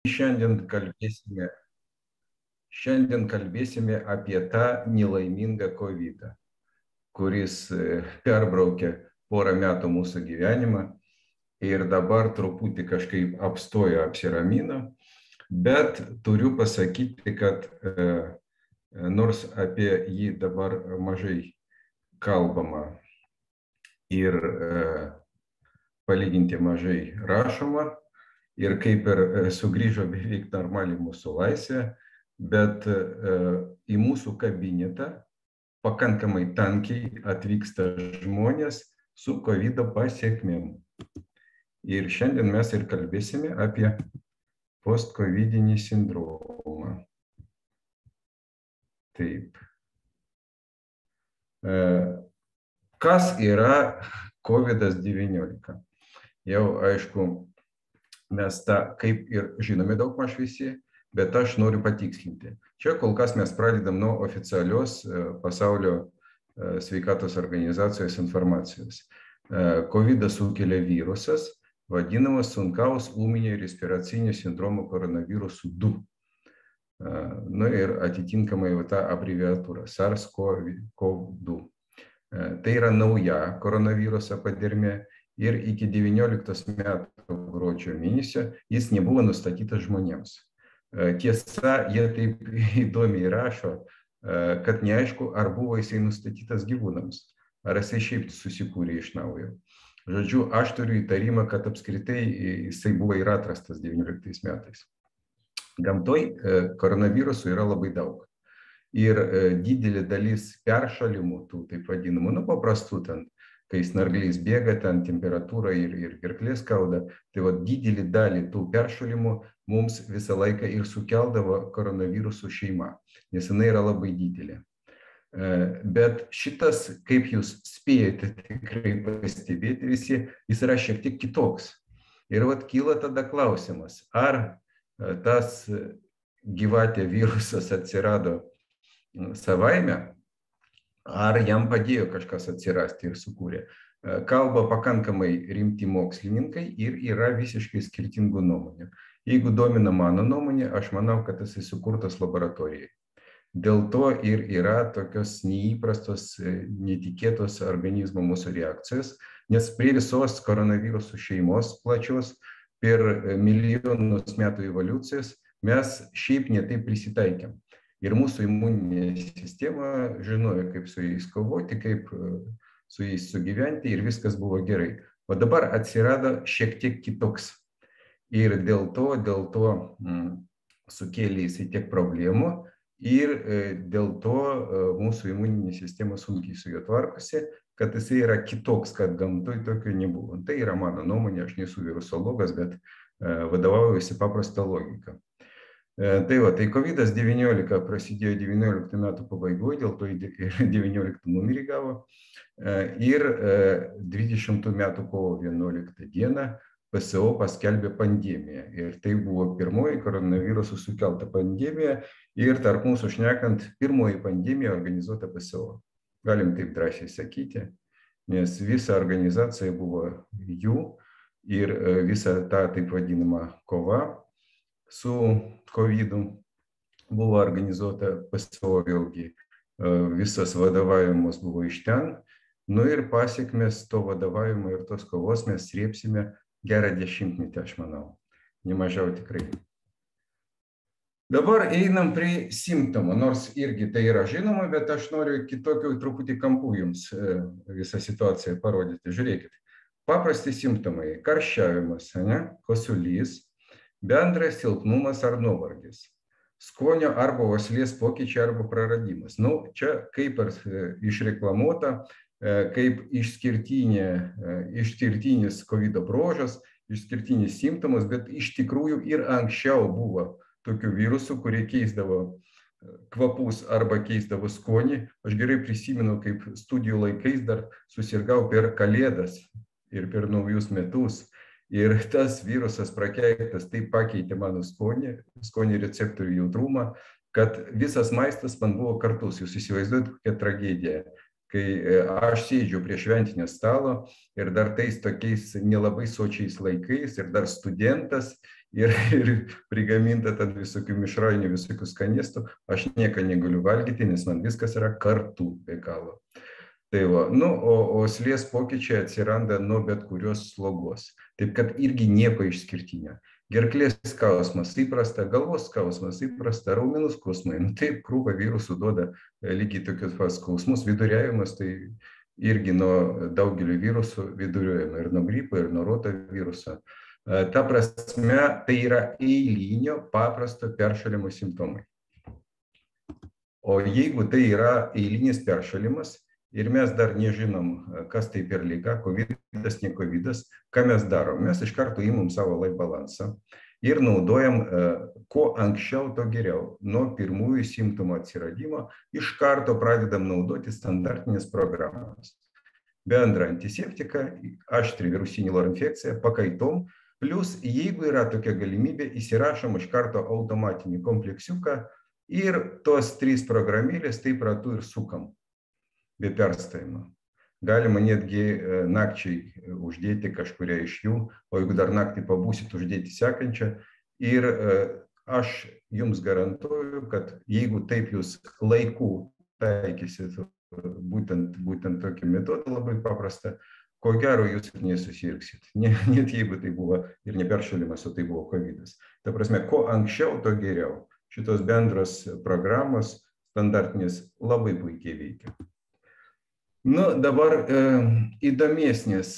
Šiandien kalbėsime apie tą nelaimingą COVID, kuris perbraukė porą metų mūsų gyvenimą ir dabar truputį kažkaip apstojo, apsiramino, bet turiu pasakyti, kad nors apie jį dabar mažai kalbama ir palyginti mažai rašoma, ir kaip ir sugrįžo beveik normaliai mūsų laisvė, bet į mūsų kabinetą pakankamai tankiai atvyksta žmonės su COVID pasekmėm. Ir šiandien mes ir kalbėsime apie post-covidinį sindromą. Taip. Kas yra COVID-19? Jau aišku, mes tą kaip ir žinome daugmaž visi, bet aš noriu patikslinti. Čia kol kas mes pradedam nuo oficialios pasaulio sveikatos organizacijos informacijos. COVID sukelia virusas, vadinamas sunkaus ūminio respiracinio sindromo koronavirusu 2. Nu ir atitinkamai ta abreviatūra SARS-CoV-2. Tai yra nauja koronaviruso padermė. Ir iki 19 metų gruodžio mėnesio jis nebuvo nustatytas žmonėms. Tiesa, jie taip įdomiai rašo, kad neaišku, ar buvo jisai nustatytas gyvūnams, ar jisai šiaip susikūrė iš naujo. Žodžiu, aš turiu įtarimą, kad apskritai jisai buvo ir atrastas 19 metais. Gamtoj koronavirusų yra labai daug. Ir didelė dalis peršalimų, tų taip vadinamų, paprastų ten, kai snarglys bėga, ten temperatūra ir gerklės skauda, tai didelį dalį tų peršalimų mums visą laiką ir sukeldavo koronavirusų šeima, nes jinai yra labai didelė. Bet šitas, kaip jūs spėjate tikrai pastebėti visi, jis yra šiek tiek kitoks. Ir kyla tada klausimas, ar tas gyvatė virusas atsirado savaime, ar jam padėjo kažkas atsirasti ir sukūrė. Kalba pakankamai rimti mokslininkai ir yra visiškai skirtingų nuomonių. Jeigu domina mano nuomonė, aš manau, kad jis sukurtas laboratorijai. Dėl to ir yra tokios neįprastos, netikėtos organizmo mūsų reakcijos, nes prie visos koronavirusų šeimos plačios per milijonus metų evoliucijos mes šiaip netaip prisitaikėm. Ir mūsų imuninė sistema žinojo, kaip su jais kovoti, kaip su jais sugyventi ir viskas buvo gerai. O dabar atsirado šiek tiek kitoks. Ir dėl to sukėlė jisai tiek problemų ir dėl to mūsų imuninė sistema sunkiai su juo tvarkosi, kad jisai yra kitoks, kad gamtoj tokio nebuvo. Tai yra mano nuomonė, aš nesu virusologas, bet vadovaujasi paprastą logiką. Tai COVID-19 prasidėjo 19 metų pabaigoje, dėl to ir 19 numerį gavo. Ir 20 metų kovo 11 dieną PSO paskelbė pandemiją. Ir tai buvo pirmoji koronavirusų sukelta pandemija ir tarp mūsų šnekant, pirmoji pandemija organizuota PSO. Galim taip drąsiai sakyti, nes visa organizacija buvo jų ir visa ta taip vadinama kova su COVID-u buvo organizuota PSO vėlgi. Visas vadovavimas buvo iš ten. Nu ir pasiekmes to vadovavimo ir tos kovos mes srėpsime gerą 10-metį, aš manau. Nemažiau tikrai. Dabar einam prie simptomų, nors irgi tai yra žinoma, bet aš noriu kitokių truputį kampų jums visą situaciją parodyti. Žiūrėkit, paprasti simptomai. Karščiavimas, kosulys, bendras silpnumas ar nuovargis, skonio arba uoslės pokyčiai arba praradimas. Čia kaip ir išreklamuota, kaip išskirtinis COVID bruožas, išskirtinis simptomas, bet iš tikrųjų ir anksčiau buvo tokių virusų, kurie keisdavo kvapus arba keisdavo skonį. Aš gerai prisimenu, kaip studijų laikais dar susirgau per Kalėdas ir per naujus metus. Ir tas virusas prakeiktas taip pakeitė mano skonį receptorių jautrumą, kad visas maistas man buvo kartus. Jūs įsivaizduojate, kokia tragedija. Kai aš sėdžiu prie šventinio stalo ir dar tais tokiais nelabai sočiais laikais ir dar studentas ir prigaminta ten visokių mišrainių, visokių skanėstų, aš nieko negaliu valgyti, nes man viskas yra kartu be galo. Tai va, nu, o slės pokyčiai atsiranda nuo bet kurios slogos. Taip kad irgi nieko išskirtinio. Gerklės skausmas įprasta, galvos skausmas įprasta, raumenų skausmai. Nu, taip, krūva virusų duoda lygiai tokius skausmus. Viduriavimas tai irgi nuo daugelio virusų viduriuojama, ir nuo gripo, ir nuo rotaviruso. Ta prasme, tai yra eilinio paprasto peršalimo simptomai. O jeigu tai yra eilinis peršalimas, ir mes dar nežinom, kas tai per liga, covidas, ne covidas, ką mes darom? Mes iš karto imam savo life balansą ir naudojam, kuo anksčiau, to geriau. Nuo pirmųjų simptomų atsiradimo iš karto pradedam naudoti standartinės programas. Bendrą antiseptiką, aštri virusinį loro infekciją, pakaitom, plus jeigu yra tokia galimybė, įsirašom iš karto automatinį kompleksiuką ir tos 3 programėlės taip ratu ir sukam. Be perstojimo. Galima netgi nakčiai uždėti kažkuria iš jų, o jeigu dar naktį pabūsit, uždėti sekančią. Ir aš jums garantuoju, kad jeigu taip jūs laiku taikysit būtent tokį metodą labai paprastą, ko gero jūs nesusirgsit. Net jeigu tai buvo ir ne peršalimas, o tai buvo covidas. Ta prasme, kuo anksčiau, to geriau. Šitos bendros programos standartinės labai puikiai veikia. Nu, dabar įdomesnės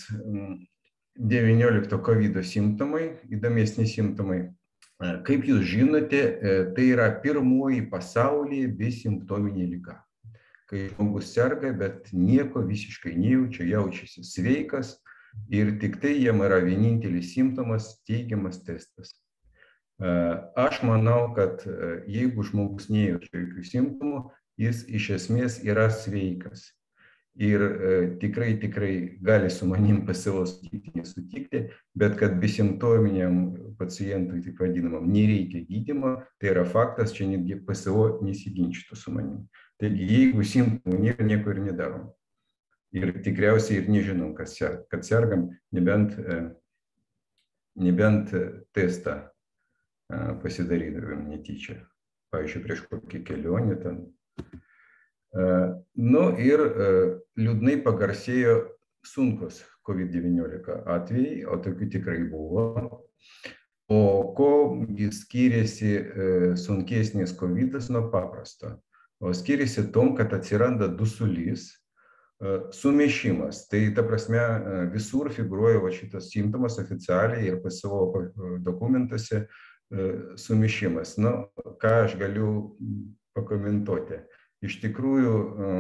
19 COVID simptomai, įdomesni simptomai. Kaip jūs žinote, tai yra pirmoji pasaulyje besimptominė liga. Kai žmogus serga, bet nieko visiškai nejaučia, jaučiasi sveikas ir tik tai jam yra vienintelis simptomas teigiamas testas. Aš manau, kad jeigu žmogus nejaučia jokių simptomų, jis iš esmės yra sveikas. Ir tikrai gali su manim PSO sutikti, nesutikti, bet kad besimptominiam pacientui, taip vadinamam, nereikia gydymo, tai yra faktas, čia netgi PSO nesiginčytų su manim. Taigi, jeigu simptomų nėra, nieko ir nedarom. Ir tikriausiai ir nežinom, kad sergam, nebent testą pasidarydavom netyčia. Pavyzdžiui, prieš kokį kelionę ten. Nu ir liūdnai pagarsėjo sunkus COVID-19 atvejai, o tokių tikrai buvo. O ko skiriasi sunkesnis COVIDas nuo paprasto? O skiriasi tom, kad atsiranda dusulys, sumišimas. Tai ta prasme visur figūruoja šitas simptomas oficialiai ir PSO dokumentuose sumišimas. Nu, ką aš galiu pakomentuoti? Iš tikrųjų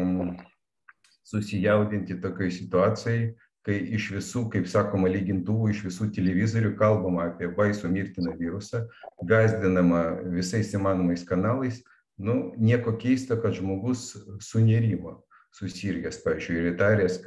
susijaudinti tokiai situacijai, kai iš visų, kaip sakoma, lygintuvų, iš visų televizorių kalbama apie baisų mirtiną virusą, gąsdinama visais įmanomais kanalais, nu, nieko keista, kad žmogus sunerimo, susirgęs, pavyzdžiui, ir įtaręs,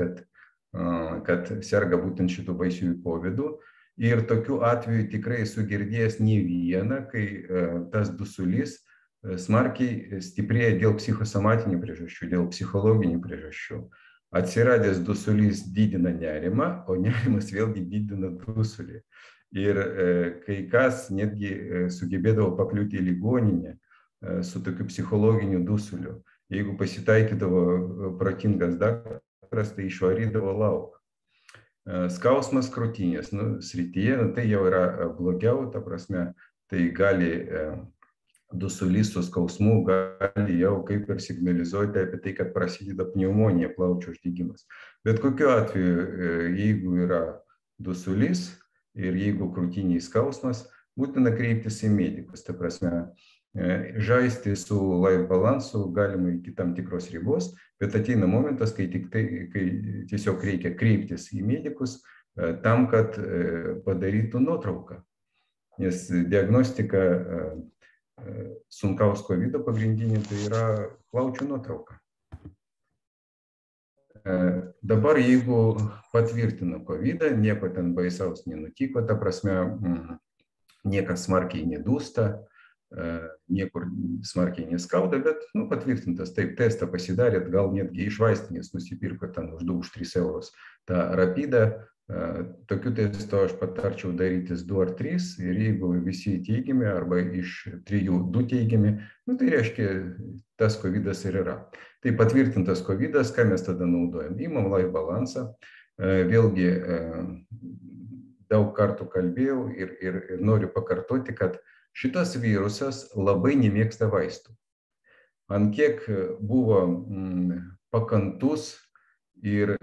kad serga būtent šitų baisiųjų covidų. Ir tokiu atveju tikrai esu girdėjęs ne vieną, kai tas dusulys smarkiai stiprėja dėl psichosomatinių priežasčių, dėl psichologinių priežasčių. Atsiradęs dusulys didina nerimą, o nerimas vėlgi didina dusulį. Ir kai kas netgi sugebėdavo pakliūti į ligoninę su tokiu psichologiniu dusuliu. Jeigu pasitaikydavo protingas daktaras, tai išvarydavo lauk. Skausmas krūtinės srityje, tai jau yra blogiau, ta prasme, tai gali dusulys su skausmu gali jau kaip ir signalizuoti apie tai, kad prasideda pneumonija, plaučių uždegimas. Bet kokiu atveju, jeigu yra dusulys ir jeigu krūtiniai skausmas, būtina kreiptis į medikus. Ta prasme, žaisti su life balansu galima iki tam tikros ribos, bet ateina momentas, kai tiesiog reikia kreiptis į medikus tam, kad padarytų nuotrauką. Nes diagnostika sunkaus covido pagrindinė tai yra plaučių nuotrauka. Dabar jeigu patvirtino covidą, nieko ten baisaus nenutiko, ta prasme, niekas smarkiai nedūsta, niekur smarkiai neskauda, bet patvirtintas, taip, testą pasidarėt, gal netgi iš vaistinės nusipirko ten už 2-3 eurus tą rapidą, Tokių testų aš patarčiau darytis 2 ar 3 ir jeigu visi teigiami arba iš 3 2 teigiami, nu, tai reiškia, tas COVID-as ir yra. Tai patvirtintas COVID-as, ką mes tada naudojam? Imam life balansą, vėlgi daug kartų kalbėjau ir noriu pakartoti, kad šitas virusas labai nemėgsta vaistų. Ant kiek buvo pakantus ir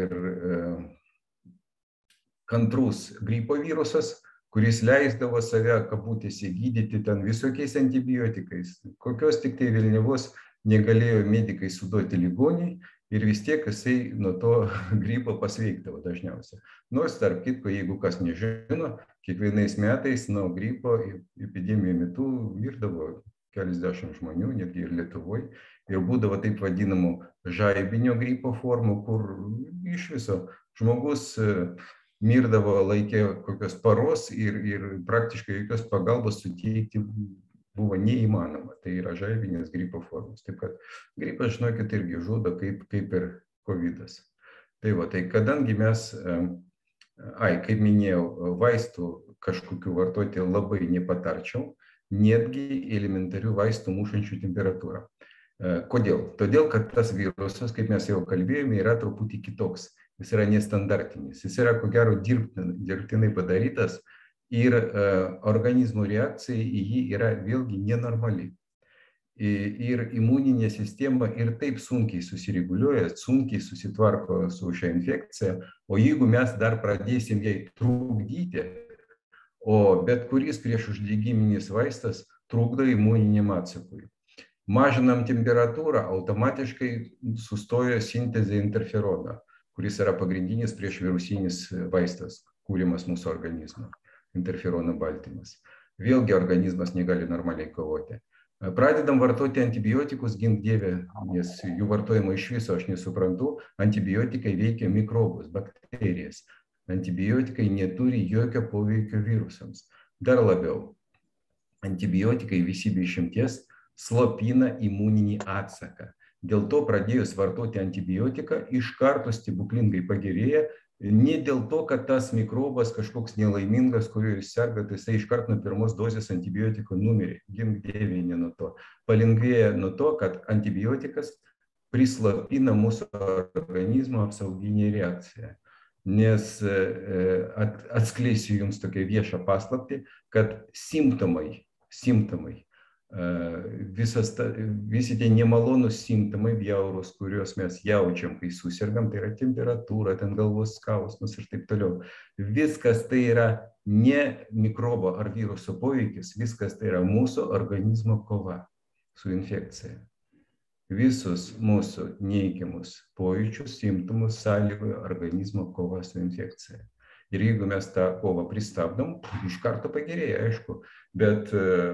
kantrus gripo virusas, kuris leisdavo save kabutėse gydyti ten visokiais antibiotikais, kokios tik tai velniavos negalėjo medikai suduoti ligoniai ir vis tiek jisai nuo to gripo pasveikdavo dažniausiai. Nors, tarp kitko, jeigu kas nežino, kiekvienais metais nuo gripo epidemijų metu mirdavo keliasdešimt žmonių, netgi ir Lietuvoje, ir būdavo taip vadinamų žaibinio gripo formų, kur iš viso žmogus mirdavo laikė kokios paros ir praktiškai jokios pagalbos suteikti buvo neįmanoma. Tai yra žaibinės gripo formos. Taip kad gripas, žinokit, irgi žudo kaip ir COVID-as. Tai va, tai kadangi mes, kaip minėjau, vaistų kažkokių vartoti labai nepatarčiau, netgi elementarių vaistų mušančių temperatūrą. Kodėl? Todėl, kad tas virusas, kaip mes jau kalbėjome, yra truputį kitoks. Jis yra nestandartinis, jis yra, ko gero, dirbtinai padarytas ir organizmo reakcija į jį yra vėlgi nenormali. Ir imuninė sistema ir taip sunkiai susireguliuoja, sunkiai susitvarko su šią infekciją, o jeigu mes dar pradėsim jai trukdyti, o bet kuris priešuždegiminis vaistas trukdo imuniniam atsakui. Mažinam temperatūrą, automatiškai sustoja sintezė interferono, kuris yra pagrindinis priešvirusinis vaistas, kūrimas mūsų organizmo, interferono baltymas. Vėlgi organizmas negali normaliai kovoti. Pradedam vartoti antibiotikus, gink dieve, nes jų vartojimo iš viso aš nesuprantu. Antibiotikai veikia mikrobus, bakterijas. Antibiotikai neturi jokio poveikio virusams. Dar labiau, antibiotikai visi be išimties slopina imuninį atsaką. Dėl to pradėjus vartoti antibiotiką iš karto stebuklingai pagerėja, ne dėl to, kad tas mikrobas kažkoks nelaimingas, kuriuo jis serga, tai jisai iš karto nuo pirmos dozės antibiotiko numirė. Gink dieve, ne nuo to. Palengvėja nuo to, kad antibiotikas prislopina mūsų organizmo apsauginį reakciją. Nes atskleisiu jums tokią viešą paslaptį, kad simptomai, visi tie nemalonus simptomai bjaurūs, kuriuos mes jaučiam, kai susirgam, tai yra temperatūra, ten galvos skausmas ir taip toliau. Viskas tai yra ne mikrobo ar viruso poveikis, viskas tai yra mūsų organizmo kova su infekcija. Visus mūsų neigiamus pojūčius, simptomus sąlygoja organizmo kova su infekcija. Ir jeigu mes tą kovą pristabdom, iš karto pagerėja, aišku, bet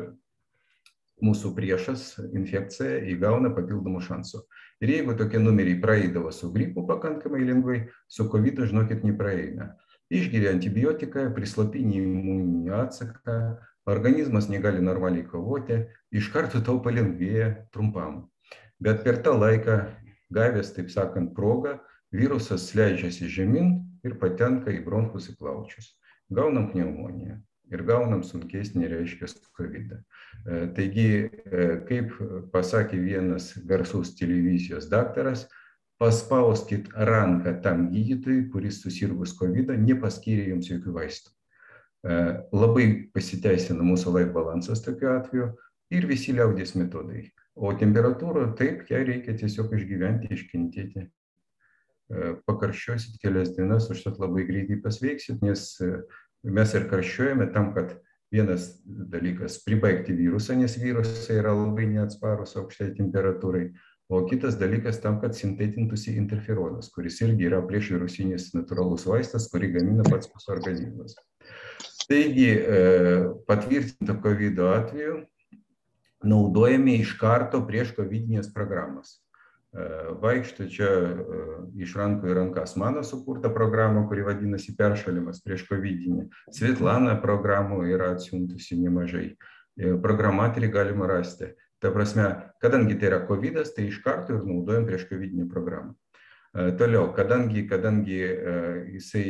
mūsų priešas infekcija įgauna papildomų šansų. Ir jeigu tokie numeriai praeidavo su gripu pakankamai lengvai, su COVID, žinokit, nepraeina. Išgeria antibiotiką, prislopini imuninį atsaką, organizmas negali normaliai kovoti, iš karto tau palengvėja trumpam. Bet per tą laiką, gavęs, taip sakant, progą, virusas leidžiasi žemyn ir patenka į bronchus ir plaučius. Gaunam pneumoniją. Ir gaunam sunkesnį, reiškia, COVID. Taigi, kaip pasakė vienas garsus televizijos daktaras, paspauskit ranką tam gydytojui, kuris susirgus COVID, nepaskyrė jums jokių vaistų. Labai pasiteisina mūsų life balansas tokiu atveju ir visi liaudies metodai. O temperatūra, taip, ją reikia tiesiog išgyventi, iškentėti. Pakarščiosit kelias dienas, užtat labai greitai pasveiksit, nes mes ir karščiuojame tam, kad vienas dalykas pribaigti virusą, nes virusai yra labai neatsparus aukštai temperatūrai, o kitas dalykas tam, kad sintetintųsi interferonas, kuris irgi yra priešvirusinis natūralus vaistas, kurį gamina pats mūsų organizmas. Taigi, patvirtinta COVID atveju naudojame iš karto prieš COVID-inės programas. Vaikšto čia iš rankų į rankas mano sukurta programa, kuri vadinasi peršalimas prieš COVID-inį. Svetlana programų yra atsiuntusi nemažai. Programatorį galima rasti. Ta prasme, kadangi tai yra COVID-as, tai iš karto ir naudojam prieš COVID-inį programą. Toliau, kadangi jisai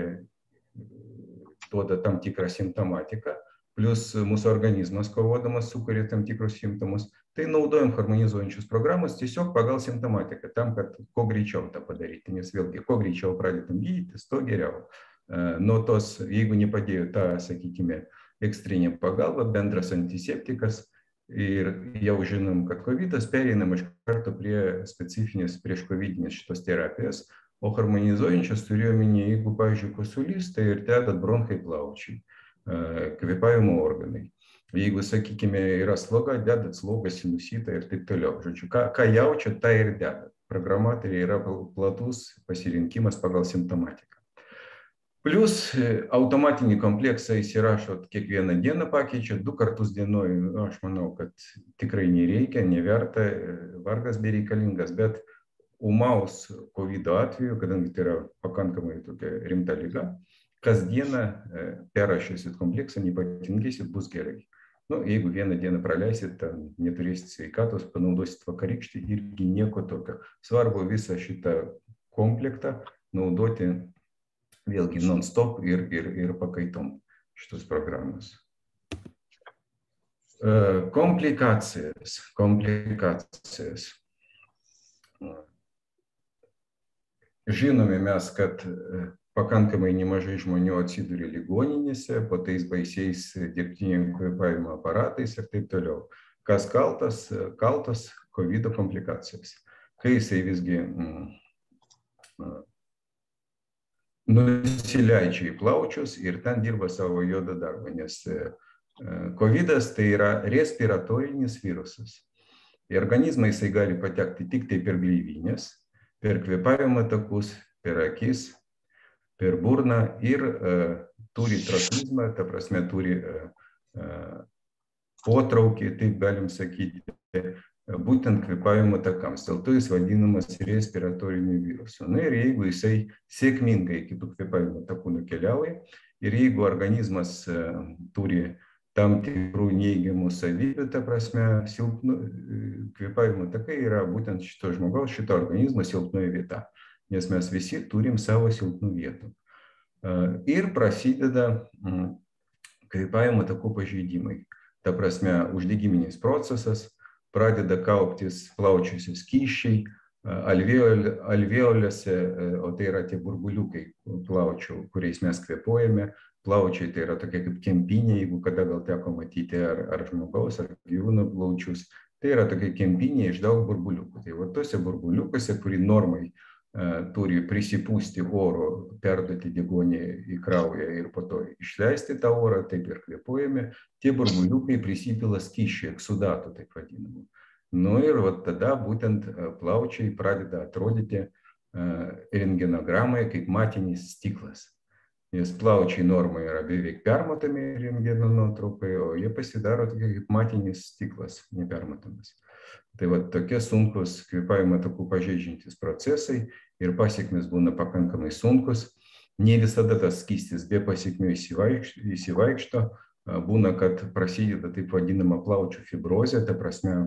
duoda tam tikrą simptomatiką, plus mūsų organizmas kovodamas sukuria tam tikrus simptomus, tai naudojam harmonizuojančius programas tiesiog pagal simptomatiką, tam, kad kuo greičiau tą padaryti, nes vėlgi, kuo greičiau pradedam gydytis, to geriau. Nuo tos, jeigu nepadėjo tą, sakykime, ekstrinė pagalba, bendras antiseptikas ir jau žinom, kad COVID-as pereinam iš karto prie specifinės prieš COVID-inės šitos terapijos, o harmonizuojančias turiu omeny, jeigu, pavyzdžiui, kosulys, tai ir dedat bronchai plaučiai, kvėpavimo organai. Jeigu, sakykime, yra sloga, dedat slogą, sinusitą ir taip toliau. Žodžiu, ką jaučia, tą ir dedat. Programatoriai yra platus pasirinkimas pagal simptomatiką. Plius automatinį kompleksą įsirašot kiekvieną dieną, pakeičiat 2 kartus dienoj. Aš manau, kad tikrai nereikia, neverta, vargas bereikalingas, bet ūmaus COVID atveju, kadangi tai yra pakankamai tokia rimta liga, kasdieną perrašysit kompleksą, nepatinkysit, bus gerai. Nu, jeigu vieną dieną praleisit, neturėsit sveikatos, panaudosit vakarykštį, irgi nieko tokio. Svarbu visą šitą komplektą naudoti vėlgi non-stop ir pakaitom šitos programos. Komplikacijas. Žinome mes, kad pakankamai nemažai žmonių atsiduria ligoninėse, po tais baisiais dirbtinio kvėpavimo aparatais ir taip toliau. Kas kaltas? Kaltas COVID komplikacijos. Kai jisai visgi nusileidžia į plaučius ir ten dirba savo juodą darbą, nes COVID-as tai yra respiratorinis virusas. Į organizmą jisai gali patekti tik tai per gleivinės, per kvėpavimo takus, per akis, per burną ir turi trachizmą, ta prasme turi potraukį, taip galim sakyti, būtent kvėpavimo takams. Dėl to jis vadinamas respiratoriniu virusu. Na ir jeigu jisai sėkmingai iki tų kvėpavimo takų nukeliauja ir jeigu organizmas turi tam tikrų neigiamų savybių, ta prasme, kvėpavimo takai yra būtent šito žmogaus, šito organizmo silpnoji vieta. Nes mes visi turim savo silpnų vietų. Ir prasideda kvėpavimo takų pažeidimai. Ta prasme, uždegiminis procesas, pradeda kauptis plaučiuose skysčiai, alveolėse, o tai yra tie burbuliukai plaučių, kuriais mes kvėpuojame. Plaučiai tai yra tokia kaip kempinė, jeigu kada gal teko matyti ar žmogaus, ar gyvūno plaučius. Tai yra tokia kempinė iš daug burbuliukų. Tai va tose burbuliukose, kuri normai turi prisipūsti oro, perduoti deguonį į kraują ir po to išleisti tą orą, taip ir kvėpuojame, tie burbuliukai prisipila skysčių, eksudatų, taip vadinamų. Nu ir vat tada būtent plaučiai pradeda atrodyti rentgenogramai kaip matinis stiklas. Nes plaučiai normai yra beveik permatomi rentgeno nuotraukai, o jie pasidaro tokie kaip matinis stiklas, nepermatomas. Tai va tokie sunkus kvėpavimo takų pažeidžiantys procesai ir pasiekmes būna pakankamai sunkus. Ne visada tas skystis be pasiekmių įsivaikšto. Būna, kad prasideda taip vadinama plaučių fibrozė, ta prasme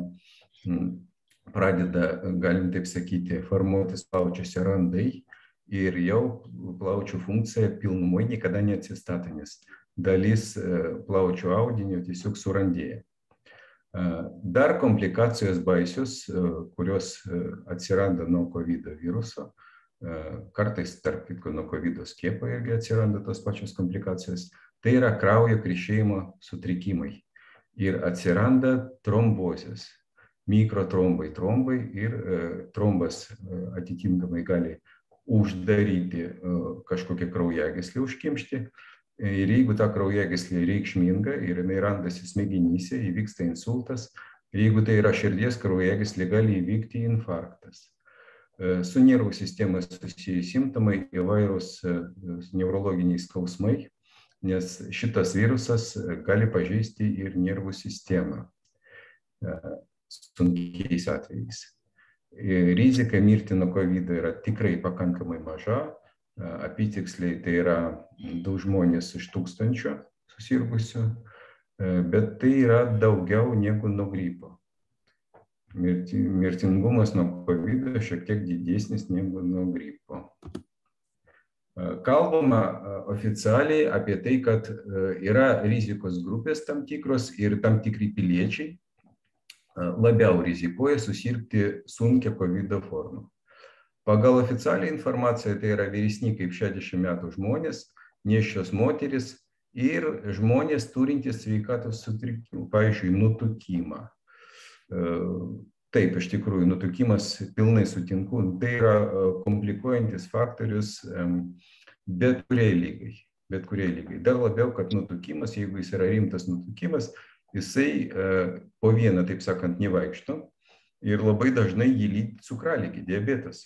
pradeda, galim taip sakyti, formuotis plaučiuose randai ir jau plaučių funkcija pilnumoj niekada neatsistato, nes dalis plaučių audinio tiesiog surandėja. Dar komplikacijos baisios, kurios atsiranda nuo COVID viruso, kartais tarp kitko nuo COVID skiepo irgi atsiranda tos pačios komplikacijos, tai yra kraujo krešėjimo sutrikimai ir atsiranda trombozės, mikrotrombai, trombai ir trombas atitinkamai gali uždaryti kažkokią kraujagyslę, užkimšti. Ir jeigu ta kraujagyslė reikšminga ir jinai randasi smegenyse, įvyksta insultas, jeigu tai yra širdies kraujagyslė, gali įvykti infarktas. Su nervų sistema susiję simptomai įvairūs neurologiniai skausmai, nes šitas virusas gali pažeisti ir nervų sistemą sunkiais atvejais. Rizika mirti nuo COVID yra tikrai pakankamai maža. Apytiksliai tai yra 2 žmonės iš 1000 susirgusių, bet tai yra daugiau negu nuo gripo. mirtingumas nuo COVID šiek tiek didesnis negu nuo gripo. Kalbama oficialiai apie tai, kad yra rizikos grupės tam tikros ir tam tikri piliečiai labiau rizikuoja susirgti sunkia COVID formą. Pagal oficialią informaciją tai yra vyresni kaip 60 metų žmonės, nėščios moteris ir žmonės turintys sveikatos sutrikimų, pavyzdžiui, nutukimą. Taip, iš tikrųjų, nutukimas pilnai sutinku, tai yra komplikuojantis faktorius bet kuriai lygai. Dar labiau, kad nutukimas, jeigu jis yra rimtas nutukimas, jisai po vieną, taip sakant, nevaikšto ir labai dažnai jį lydi cukraligė, diabetas.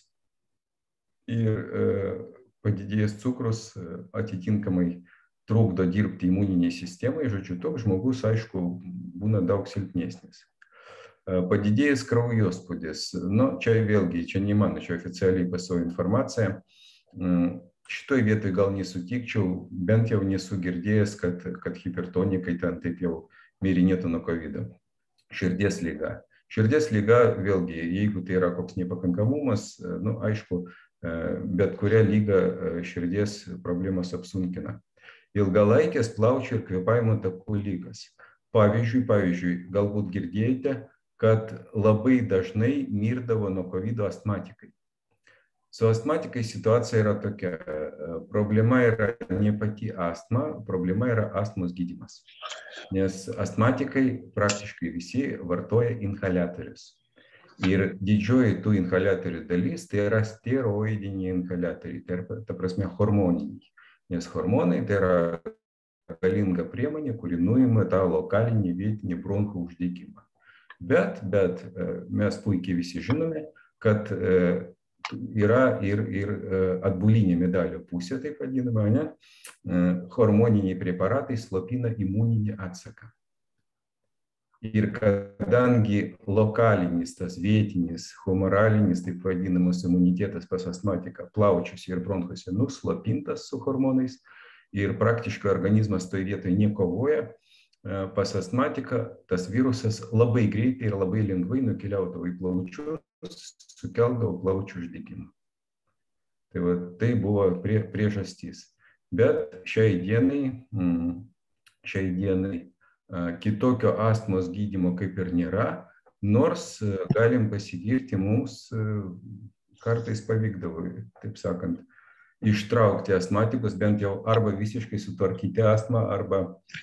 Ir padidėjęs cukrus atitinkamai trukdo dirbti imuniniai sistemai, žodžiu, toks žmogus, aišku, būna daug silpnesnis. Padidėjęs kraujospūdis, čia vėlgi, čia ne mano, čia oficialiai PSO informacija. Šitoj vietoj gal nesutikčiau, bent jau nesu girdėjęs, kad hipertonikai ten taip jau mirinėtų nuo COVID. Širdies liga. Širdies liga, vėlgi, jeigu tai yra koks nepakankamumas, aišku, bet kurią lygą širdies problemos apsunkina. Ilgalaikės plaučių ir kvėpavimo takų lygas. Pavyzdžiui, galbūt girdėjote, kad labai dažnai mirdavo nuo COVID astmatikai. Su astmatikais situacija yra tokia. Problema yra ne pati astma, problema yra astmos gydymas. Nes astmatikai praktiškai visi vartoja inhaliatorius. Ir didžioji tų inhaliatorių dalis tai yra steroidiniai inhaliatoriai, ta prasme hormoniniai. Nes hormonai tai yra galinga priemonė, kuri nuima tą lokalinį vietinį bronchų uždegimą. Bet mes puikiai visi žinome, kad yra ir atbulinė medalio pusė, taip vadinama, ne? Hormoniniai preparatai slopina imuninį atsaką. Ir kadangi lokalinis, tas vietinis, humoralinis, taip vadinamas imunitetas pas astmatiką plaučiuose ir bronchuose nuslopintas su hormonais ir praktiškai organizmas toje vietoje nekovoja, pas astmatiką tas virusas labai greitai ir labai lengvai nukeliaudavo į plaučius, sukeldavo plaučių uždegimą. Tai buvo priežastis. Bet šiai dienai kitokio astmos gydymo kaip ir nėra, nors galim pasigirti, mums kartais pavykdavo, taip sakant, ištraukti astmatikus, bent jau arba visiškai sutvarkyti astmą, arba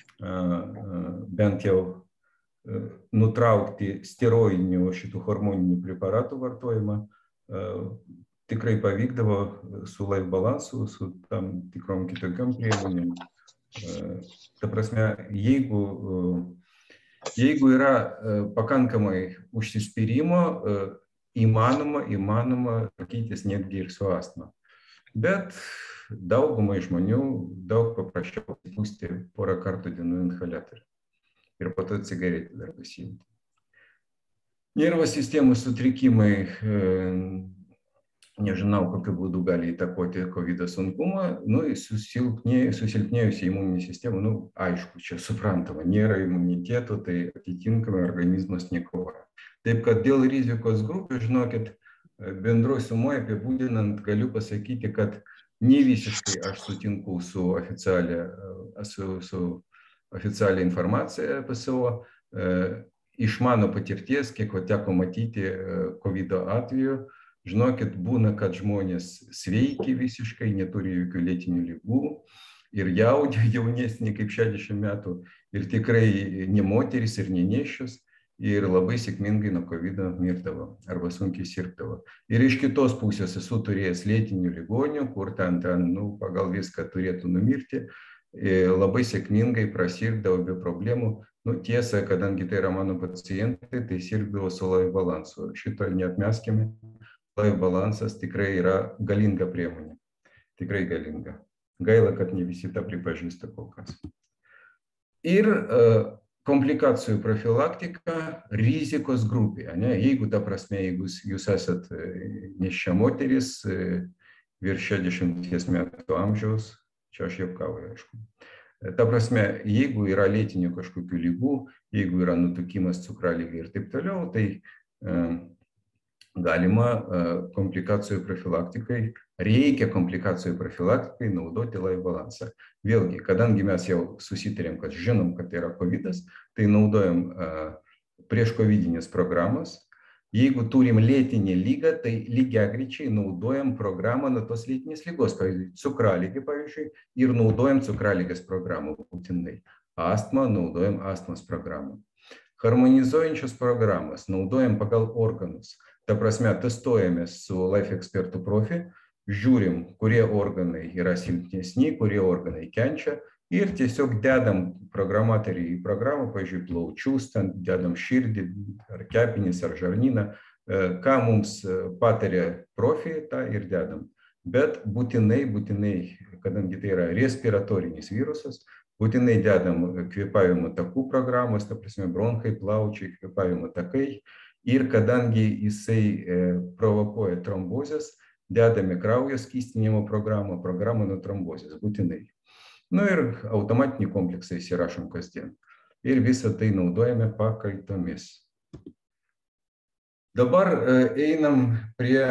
bent jau nutraukti steroidinių šitų hormoninių preparatų vartojimą. Tikrai pavykdavo su life balansu, su tam tikrom kitokiom priemonėm. Ta prasme, jeigu yra pakankamai užsispyrimo, įmanoma tvarkytis netgi ir su astma. Bet daugumai žmonių daug paprasčiau pūsti porą kartų dienų inhaliatorių ir po to cigaretę dar pasiimti. Nervų sistemų sutrikimai, nežinau, kokiu būdu gali įtakoti COVID sunkumą, susilpnėjusi imuninė sistema, aišku, čia suprantama, nėra imuniteto, tai atitinkamai organizmas nekovoja. Taip kad dėl rizikos grupių, žinokit, bendroj sumoje apibūdinant galiu pasakyti, kad ne visiškai aš sutinku su oficialia informacija PSO. Iš mano patirties, kiek teko matyti COVID atveju, žinokit, būna, kad žmonės sveiki visiškai, neturi jokių lėtinių ligų ir jaunesni kaip 60 metų ir tikrai ne moteris ir ne nėščios. Ir labai sėkmingai nuo COVID mirdavo arba sunkiai sirgdavo. Ir iš kitos pusės esu turėjęs lėtinių ligonių, kur ten pagal viską turėtų numirti, labai sėkmingai prasirgdavo be problemų. Tiesa, kadangi tai yra mano pacientai, tai sirgdavo su life balansu. Šito neatmeskime, life balansas tikrai yra galinga priemonė. Tikrai galinga. Gaila, kad ne visi tą pripažįsta kol kas. Ir komplikacijų profilaktika rizikos grupėje. Jeigu, ta prasme, jeigu jūs esat nėščia moteris, virš 60 metų amžiaus, čia aš juokauju, aišku. Ta prasme, jeigu yra lėtinių kažkokių ligų, jeigu yra nutukimas, cukraligė ir taip toliau, tai galima komplikacijų profilaktikai, reikia komplikacijų profilaktikai naudoti life balansą. Vėlgi, kadangi mes jau susitarėm, kad žinom, kad tai yra COVID-as, tai naudojam prieš COVID-inės programas. Jeigu turim lėtinį lygą, tai lygiagrečiai naudojam programą nuo tos lėtinės lygos, pavyzdžiui, cukralygį, pavyzdžiui, ir naudojam cukralygės programą būtinai. Astmą naudojam astmos programą. Harmonizuojančios programas naudojam pagal organus. Ta prasme, testuojamės su Life Expertų profi, žiūrim, kurie organai yra silpnesni, kurie organai kenčia ir tiesiog dedam programatorių į programą, pavyzdžiui, plaučius, ten dedam širdį, ar kepenis, ar žarnyną, ką mums patarė profi, tą ir dedam. Bet būtinai, kadangi tai yra respiratorinis virusas, būtinai dedam kvėpavimo takų programos, ta prasme, bronchai, plaučiai, kvėpavimo takai. Ir kadangi jisai provokuoja trombozės, dedame kraujo skystinimo programą nuo trombozės, būtinai. Nu ir automatinį kompleksą įsirašom kasdien. Ir visą tai naudojame pakaitomis. Dabar einam prie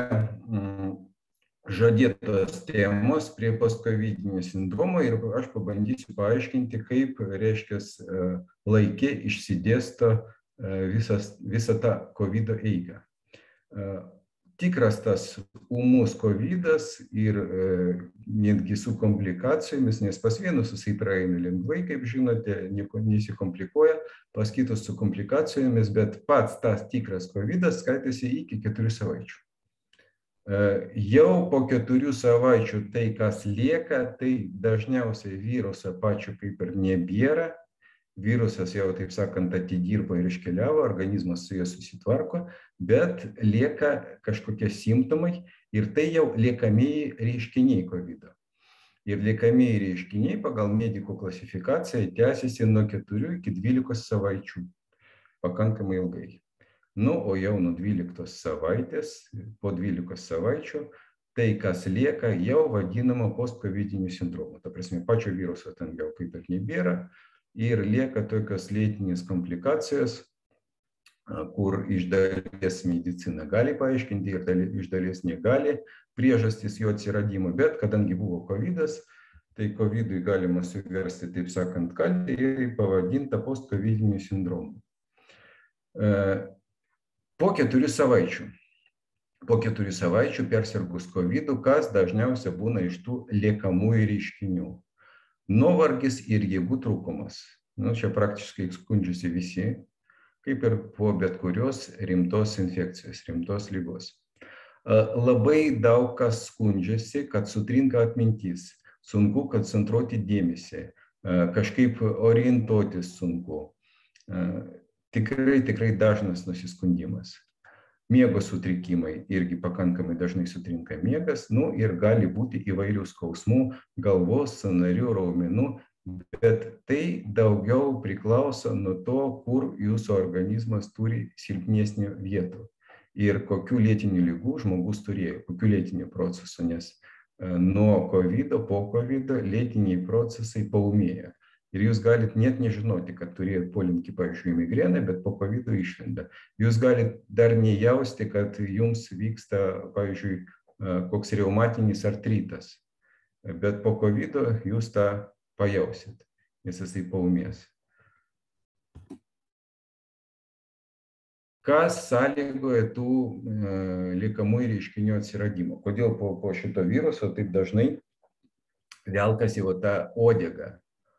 žadėtos temos, prie postkovidinio sindromo ir aš pabandysiu paaiškinti, kaip, reiškia, laike išsidėsto visą tą COVID eigą. Tikras tas ūmus COVID-as ir netgi su komplikacijomis, nes pas vienus jisai praeina lengvai, kaip žinote, nieko nesikomplikuoja, pas kitus su komplikacijomis, bet pats tas tikras COVID-as skaitėsi iki 4 savaičių. Jau po 4 savaičių tai, kas lieka, tai dažniausiai viruso pačio kaip ir nebėra. Virusas jau, taip sakant, atidirbo ir iškeliavo, organizmas su juo susitvarko, bet lieka kažkokie simptomai ir tai jau liekamieji reiškiniai COVID-o. Ir liekamieji reiškiniai pagal medikų klasifikaciją tęsiasi nuo 4 iki 12 savaičių, pakankamai ilgai. Nu, o jau nuo 12 savaitės, po 12 savaičių, tai, kas lieka, jau vadinama postkovidiniu sindromu. Ta prasme, pačio viruso ten jau kaip ir nebėra. Ir lieka tokios lėtinės komplikacijos, kur iš dalies medicina gali paaiškinti ir iš dalies negali priežastis jo atsiradimo, bet kadangi buvo COVID-as, tai COVID-ui galima suversti, taip sakant, kaltę ir pavadinta postkovidiniu sindromu. Po 4 savaičių. Po 4 savaičių persirgus COVID-u, kas dažniausiai būna iš tų liekamųjų reiškinių. Nuovargis ir jėgų trūkumas. Nu, čia praktiškai skundžiasi visi, kaip ir po bet kurios rimtos infekcijos, rimtos ligos. Labai daug kas skundžiasi, kad sutrinka atmintis, sunku koncentruoti dėmesį, kažkaip orientuotis sunku. Tikrai dažnas nusiskundimas. Miego sutrikimai irgi pakankamai dažnai sutrinka miegas, nu ir gali būti įvairių skausmų, galvos, sąnarių, raumenų, bet tai daugiau priklauso nuo to, kur jūsų organizmas turi silpnesnių vietų ir kokių lėtinių ligų žmogus turėjo, kokių lėtinių procesų, nes nuo COVID-o, po COVID-o lėtiniai procesai paūmėja. Ir jūs galit net nežinoti, kad turėjot polinkį, pavyzdžiui, migreną, bet po COVID-o išlenda. Jūs galit dar nejausti, kad jums vyksta, pavyzdžiui, koks reumatinis artritas. Bet po COVID-o jūs tą pajausit, nes jisai paūmės. Kas sąlygoja tų liekamųjų reiškinių atsiradimo? Kodėl po šito viruso taip dažnai velkasi tą uodegą?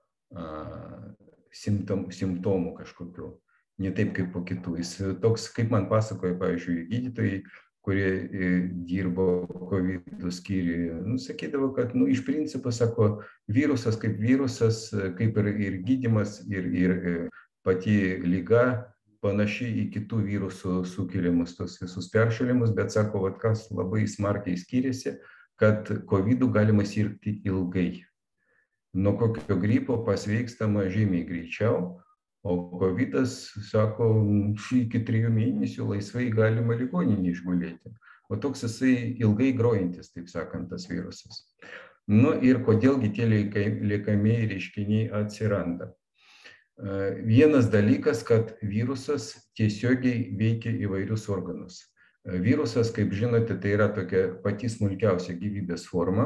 Simptomų kažkokių, ne taip kaip po kitų. Jis toks, kaip man pasakoja, pavyzdžiui, gydytojai, kurie dirbo COVID skyriuje, sakydavo, kad iš principo, sako, virusas kaip virusas, kaip ir gydymas, ir pati liga panaši į kitų virusų sukeliamus tos visus peršalimus, bet sako, kas labai smarkiai skiriasi, kad COVID galima sirgti ilgai. Nuo kokio gripo pasveikstama žymiai greičiau, o COVID-as, sako, iki 3 mėnesių laisvai galima ligoninėje išgulėti. O toks jisai ilgai grojantis, taip sakant, tas virusas. Nu ir kodėlgi tie liekamieji reiškiniai atsiranda. Vienas dalykas, kad virusas tiesiogiai veikia įvairius organus. Virusas, kaip žinote, tai yra tokia pati smulkiausia gyvybės forma,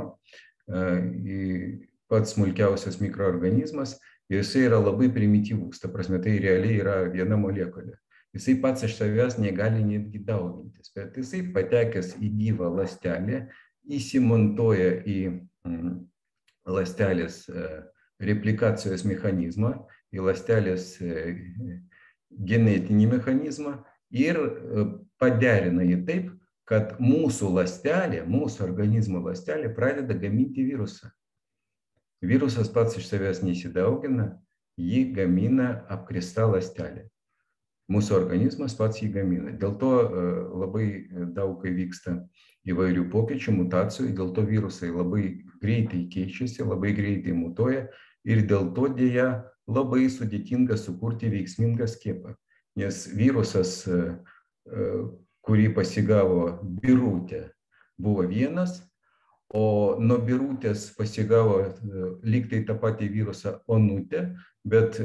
pats smulkiausias mikroorganizmas, ir jisai yra labai primityvus, ta prasme, tai realiai yra viena molekulė. Jisai pats iš savęs negali netgi daugintis, bet jisai patekęs į gyvą ląstelę, įsimontuoja į ląstelės replikacijos mechanizmą, į ląstelės genetinį mechanizmą ir paderina jį taip, kad mūsų ląstelė, mūsų organizmo ląstelė pradeda gaminti virusą. Virusas pats iš savęs nesidaugina, jį gamina apkrėsta ląstelė. Mūsų organizmas pats jį gamina. Dėl to labai daug vyksta įvairių pokyčių, mutacijų, dėl to virusai labai greitai keičiasi, labai greitai mutuoja ir dėl to dėja labai sudėtinga sukurti veiksmingą skiepą. Nes virusas, kurį pasigavo Birutė, buvo vienas, o nuo Birutės pasigavo lyg tai tą patį virusą Onutė, bet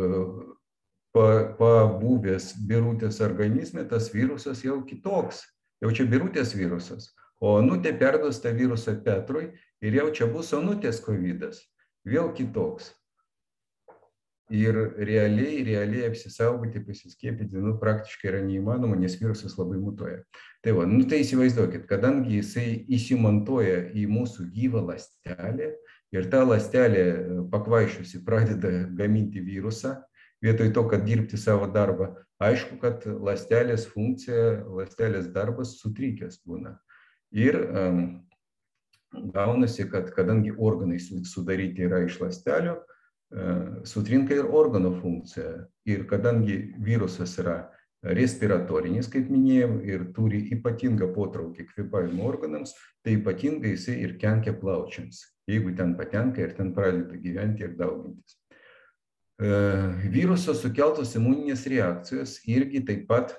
pabuvęs Birutės organizme tas virusas jau kitoks, jau čia Birutės virusas, o Onutė perduos tą virusą Petrui ir jau čia bus Onutės kovidas, vėl kitoks. Ir realiai apsisaugoti, pasiskiepyti, praktiškai yra neįmanoma, nes virusas labai mutuoja. Tai va, tai įsivaizduokit, kadangi jisai įsimontuoja į mūsų gyvą ląstelę ir ta ląstelė pakvaišusi pradeda gaminti virusą, vietoj to, kad dirbti savo darbą, aišku, kad ląstelės funkcija, ląstelės darbas sutrikęs būna. Ir gaunasi, kad kadangi organai sudaryti yra iš ląstelių, sutrinka ir organo funkcija. Ir kadangi virusas yra respiratorinis, kaip minėjau, ir turi ypatingą potraukį kvėpavimo organams, tai ypatingai jisai ir kenkia plaučiams, jeigu ten patenka ir ten pradeda gyventi ir daugintis. Viruso sukeltos imuninės reakcijos irgi taip pat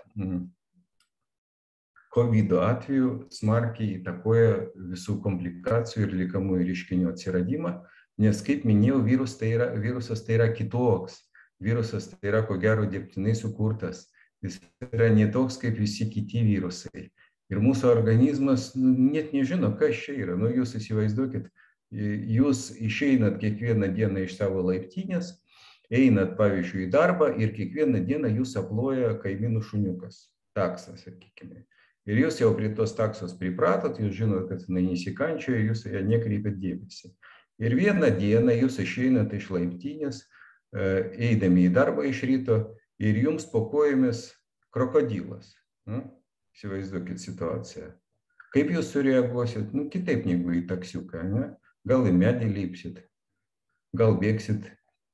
COVID atveju smarkiai įtakoja visų komplikacijų ir liekamųjų reiškinių atsiradimą, nes, kaip minėjau, virusas tai yra kitoks. Virusas tai yra, ko gero, dirbtinai sukurtas. Jis yra ne toks, kaip visi kiti virusai. Ir mūsų organizmas net nežino, kas čia yra. Jūs įsivaizduokit, jūs išeinat kiekvieną dieną iš savo laiptinės, einat, pavyzdžiui, į darbą ir kiekvieną dieną jūs aploja kaimynų šuniukas, taksas, sakykime. Ir jūs jau prie tos taksos pripratot, jūs žinot, kad jinai nesikančioja, jūs ją nekreipiat dėmesį. Ir vieną dieną jūs išeinat iš laiptinės, eidami į darbą iš ryto, ir jums po kojomis krokodilas. Įsivaizduokit situaciją. Kaip jūs sureaguosit? Kitaip negu į taksiuką. Ne? Gal į medį lipsit, gal bėgsit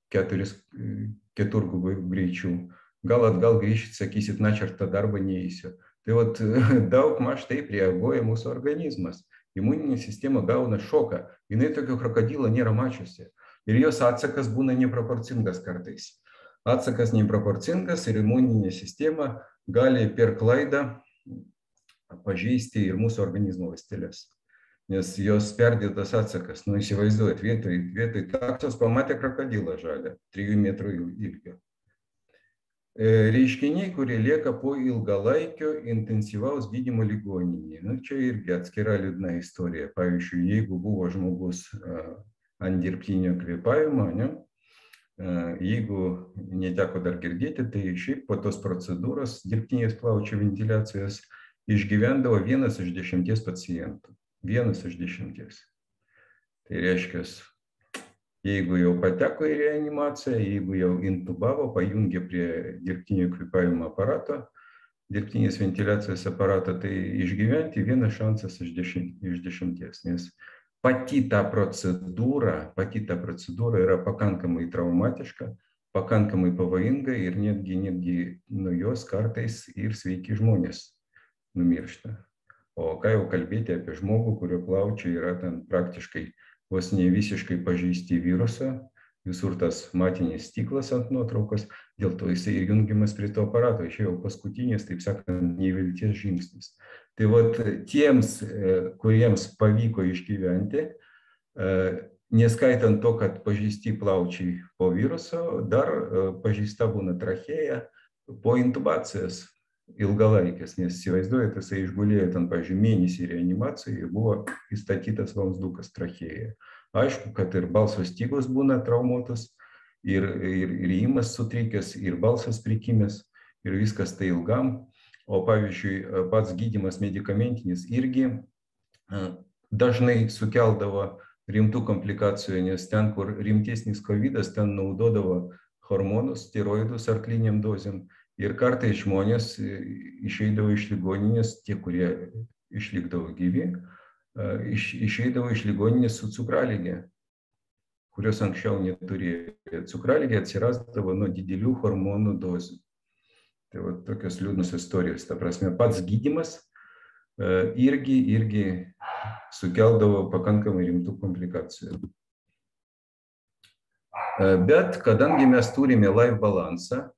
keturgubai greičių, gal atgal grįšit, sakysit, na, čia tą darbą neįsiu. Tai vat daug maž taip reaguoja mūsų organizmas. Imuninė sistema gauna šoką. Jinai tokio krokodilo nėra mačiusi. Ir jos atsakas būna neproporcingas kartais. Atsakas neproporcingas ir imuninė sistema gali per klaidą pažeisti ir mūsų organizmo ląsteles. Nes jos perdėtas atsakas. Įsivaizduojat, vietoj taksos pamatė krokodilą žalią, 3 metrų ilgio. Reiškiniai, kurie lieka po ilgalaikio intensyvaus gydymo ligoninėje. Čia irgi atskira liūdna istorija. Pavyzdžiui, jeigu buvo žmogus ant dirbtinio kvėpavimo, jeigu neteko dar girdėti, tai šiaip po tos procedūros dirbtinės plaučių ventiliacijos išgyvendavo 1 iš 10 pacientų. 1 iš 10. Tai reiškia, jeigu jau pateko į reanimaciją, jeigu jau intubavo, pajungė prie dirbtinio kvėpavimo aparato, dirbtinės ventiliacijos aparato, tai išgyventi 1 šansas iš 10. Nes pati ta procedūra yra pakankamai traumatiška, pakankamai pavojinga ir netgi nuo jos kartais ir sveiki žmonės numiršta. O ką jau kalbėti apie žmogų, kurio plaučiai yra ten praktiškai vos ne visiškai pažeisti viruso, visur tas matinis stiklas ant nuotraukos, dėl to jisai ir jungiamas prie to aparato, čia jau paskutinis, taip sakant, nevilties žingsnis. Tai vat tiems, kuriems pavyko išgyventi, neskaitant to, kad pažeisti plaučiai po viruso, dar pažeista būna trachėja po intubacijos ilgalaikės, nes įsivaizduojate, jisai išgulėjo ten, pavyzdžiui, mėnesį reanimacijai ir buvo įstatytas vamzdukas trachėjoje. Aišku, kad ir balso stygos būna traumuotas, ir įėjimas sutrikęs, ir balsas prikimęs, ir viskas tai ilgam. O pavyzdžiui, pats gydymas medikamentinis irgi dažnai sukeldavo rimtų komplikacijų, nes ten, kur rimtesnis kovidas, ten naudodavo hormonus, steroidus arkliniam dozėm. Ir kartais žmonės išeidavo iš ligoninės, tie, kurie išlikdavo gyvi, išeidavo iš ligoninės su cukraligė, kurios anksčiau neturėjo. Cukraligė atsirasdavo nuo didelių hormonų dozių. Tai va, tokios liūdnos istorijos. Ta prasme, pats gydymas irgi sukeldavo pakankamai rimtų komplikacijų. Bet kadangi mes turime life balansą,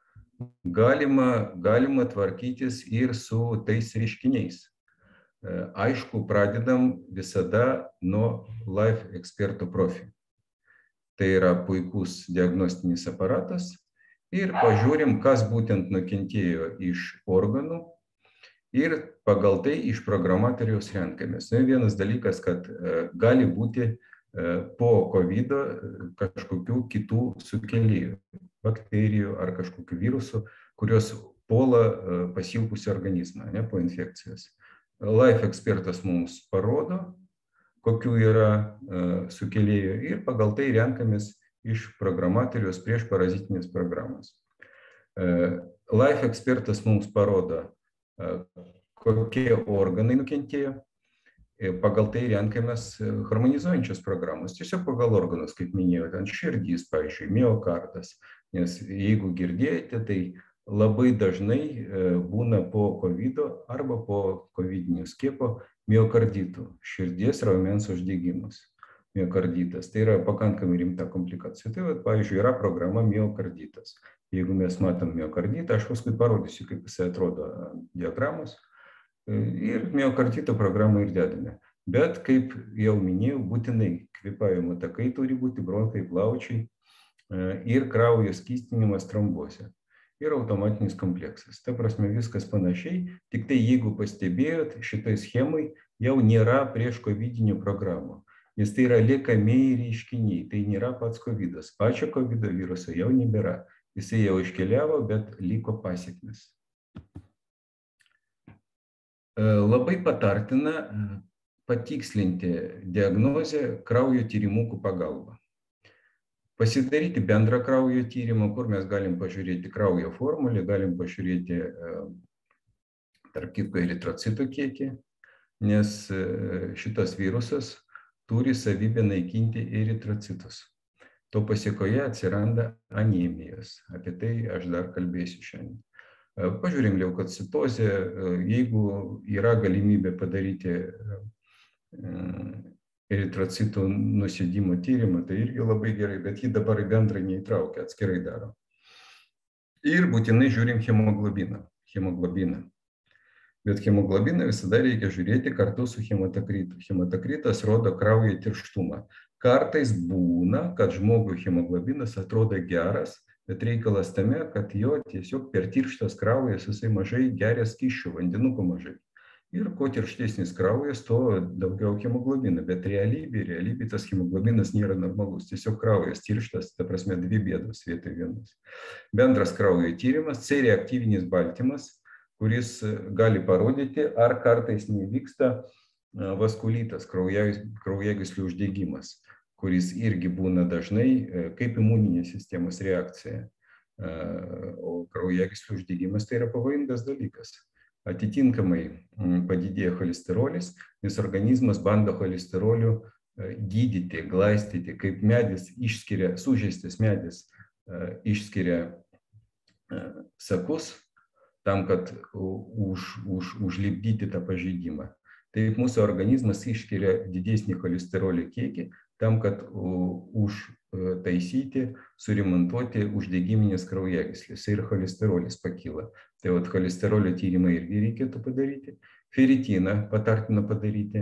galima tvarkytis ir su tais reiškiniais. Aišku, pradedam visada nuo life eksperto profilio. Tai yra puikus diagnostinis aparatas ir pažiūrim, kas būtent nukentėjo iš organų ir pagal tai iš programatoriaus renkamės. Vienas dalykas, kad gali būti po COVID kažkokių kitų sukėlėjų, bakterijų ar kažkokių virusų, kurios puola pasilpusį organizmą po infekcijos. Life ekspertas mums parodo, kokių yra sukėlėjų ir pagal tai renkamės iš programatoriaus prieš parazitinės programos. Life ekspertas mums parodo, kokie organai nukentėjo, pagal tai renkamės harmonizuojančios programos, tiesiog pagal organus, kaip minėjau, ten širdys, pavyzdžiui, miokardas, nes jeigu girdėjote, tai labai dažnai būna po COVID arba po COVID-19 skiepo miokarditų, širdies raumens uždegimas, miokarditas. Tai yra pakankamai rimta komplikacija. Tai, pavyzdžiui, yra programa miokarditas. Jeigu mes matom miokarditą, aš paskui parodysiu, kaip jisai atrodo diagramos, ir miokardito programą ir dedame. Bet, kaip jau minėjau, būtinai kvėpavimo takai turi būti, bronchai, plaučiai ir kraujo skystinimas trombose. Ir automatinis kompleksas. Ta prasme, viskas panašiai, tik tai jeigu pastebėjot, šitai schemai jau nėra prieš COVID-19 programų, nes tai yra liekamieji reiškiniai, tai nėra pats COVID-as. Pačio COVID viruso jau nebėra. Jisai jau iškeliavo, bet liko pasekmes. Labai patartina patikslinti diagnozę kraujo tyrimukų pagalba. Pasidaryti bendrą kraujo tyrimą, kur mes galim pažiūrėti kraujo formulę, galim pažiūrėti, tarp kitko, eritrocitų kiekį, nes šitas virusas turi savybę naikinti eritrocitus. To pasiekoje atsiranda anemijos. Apie tai aš dar kalbėsiu šiandien. Pažiūrim leukocitozę, jeigu yra galimybė padaryti eritrocitų nusėdimo tyrimą, tai irgi labai gerai, bet jį dabar į bendrą neįtraukia, atskirai daro. Ir būtinai žiūrim hemoglobiną. Bet hemoglobiną visada reikia žiūrėti kartu su hemotokritu. Hemotokritas rodo kraujo tirštumą. Kartais būna, kad žmogui hemoglobinas atrodo geras, bet reikalas tame, kad jo tiesiog per tirštas kraujas jisai mažai geria skysčių, vandenukų mažai. Ir kuo tirštesnis kraujas, tuo daugiau hemoglobino, bet realybėje tas hemoglobinas nėra normalus, tiesiog kraujas tirštas, ta prasme dvi bėdos vietoj vienos. Bendras kraujo tyrimas, C reaktyvinis baltymas, kuris gali parodyti, ar kartais nevyksta vaskulitas, kraujagyslių uždegimas, kuris irgi būna dažnai kaip imuninės sistemos reakcija. O kraujagyslių uždegimas tai yra pavojingas dalykas. Atitinkamai padidėja cholesterolis, nes organizmas bando cholesterolių gydyti, glaistyti, kaip medis išskiria, sužeistas medis išskiria sakus tam, kad užlipdyti tą pažeidimą. Taip mūsų organizmas išskiria didesnį cholesterolio kiekį tam, kad užtaisyti, suremontuoti uždegiminės kraujagyslės ir cholesterolis pakyla. Tai cholesterolio tyrimą irgi reikėtų padaryti. Feritiną patartina padaryti.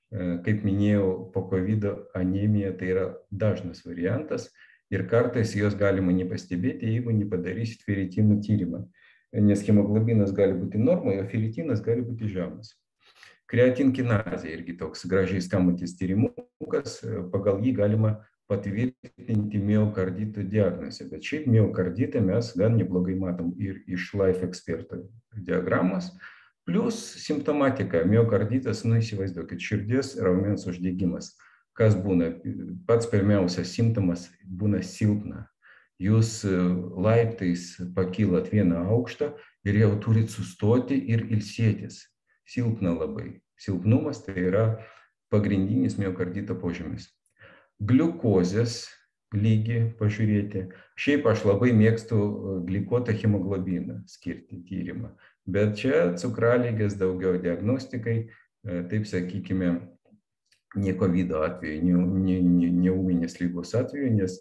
kaip minėjau, po COVID anemija tai yra dažnas variantas ir kartais jos galima nepastebėti, jeigu nepadarysit feritino tyrimą, nes hemoglobinas gali būti normoje, o feritinas gali būti žemas. Kreatinkinazė irgi toks gražiai skambantis tyrimukas, pagal jį galima patvirtinti miokardito diagnozę, bet šiaip miokarditą mes gan neblogai matom ir iš Life Experto diagramos, plus simptomatika, miokarditas, įsivaizduokit, širdies raumens uždegimas. Kas būna? Pats pirmiausias simptomas būna silpna. Jūs laiptais pakylat vieną aukštą ir jau turit sustoti ir ilsėtis. Silpna labai. Silpnumas tai yra pagrindinis miokardito požymis. Gliukozės lygį pažiūrėti. Šiaip aš labai mėgstu glikuotą hemoglobiną skirti tyrimą, bet čia cukralygės daugiau diagnostikai, taip sakykime, ne COVID atveju, ne ūminės lygos atveju, nes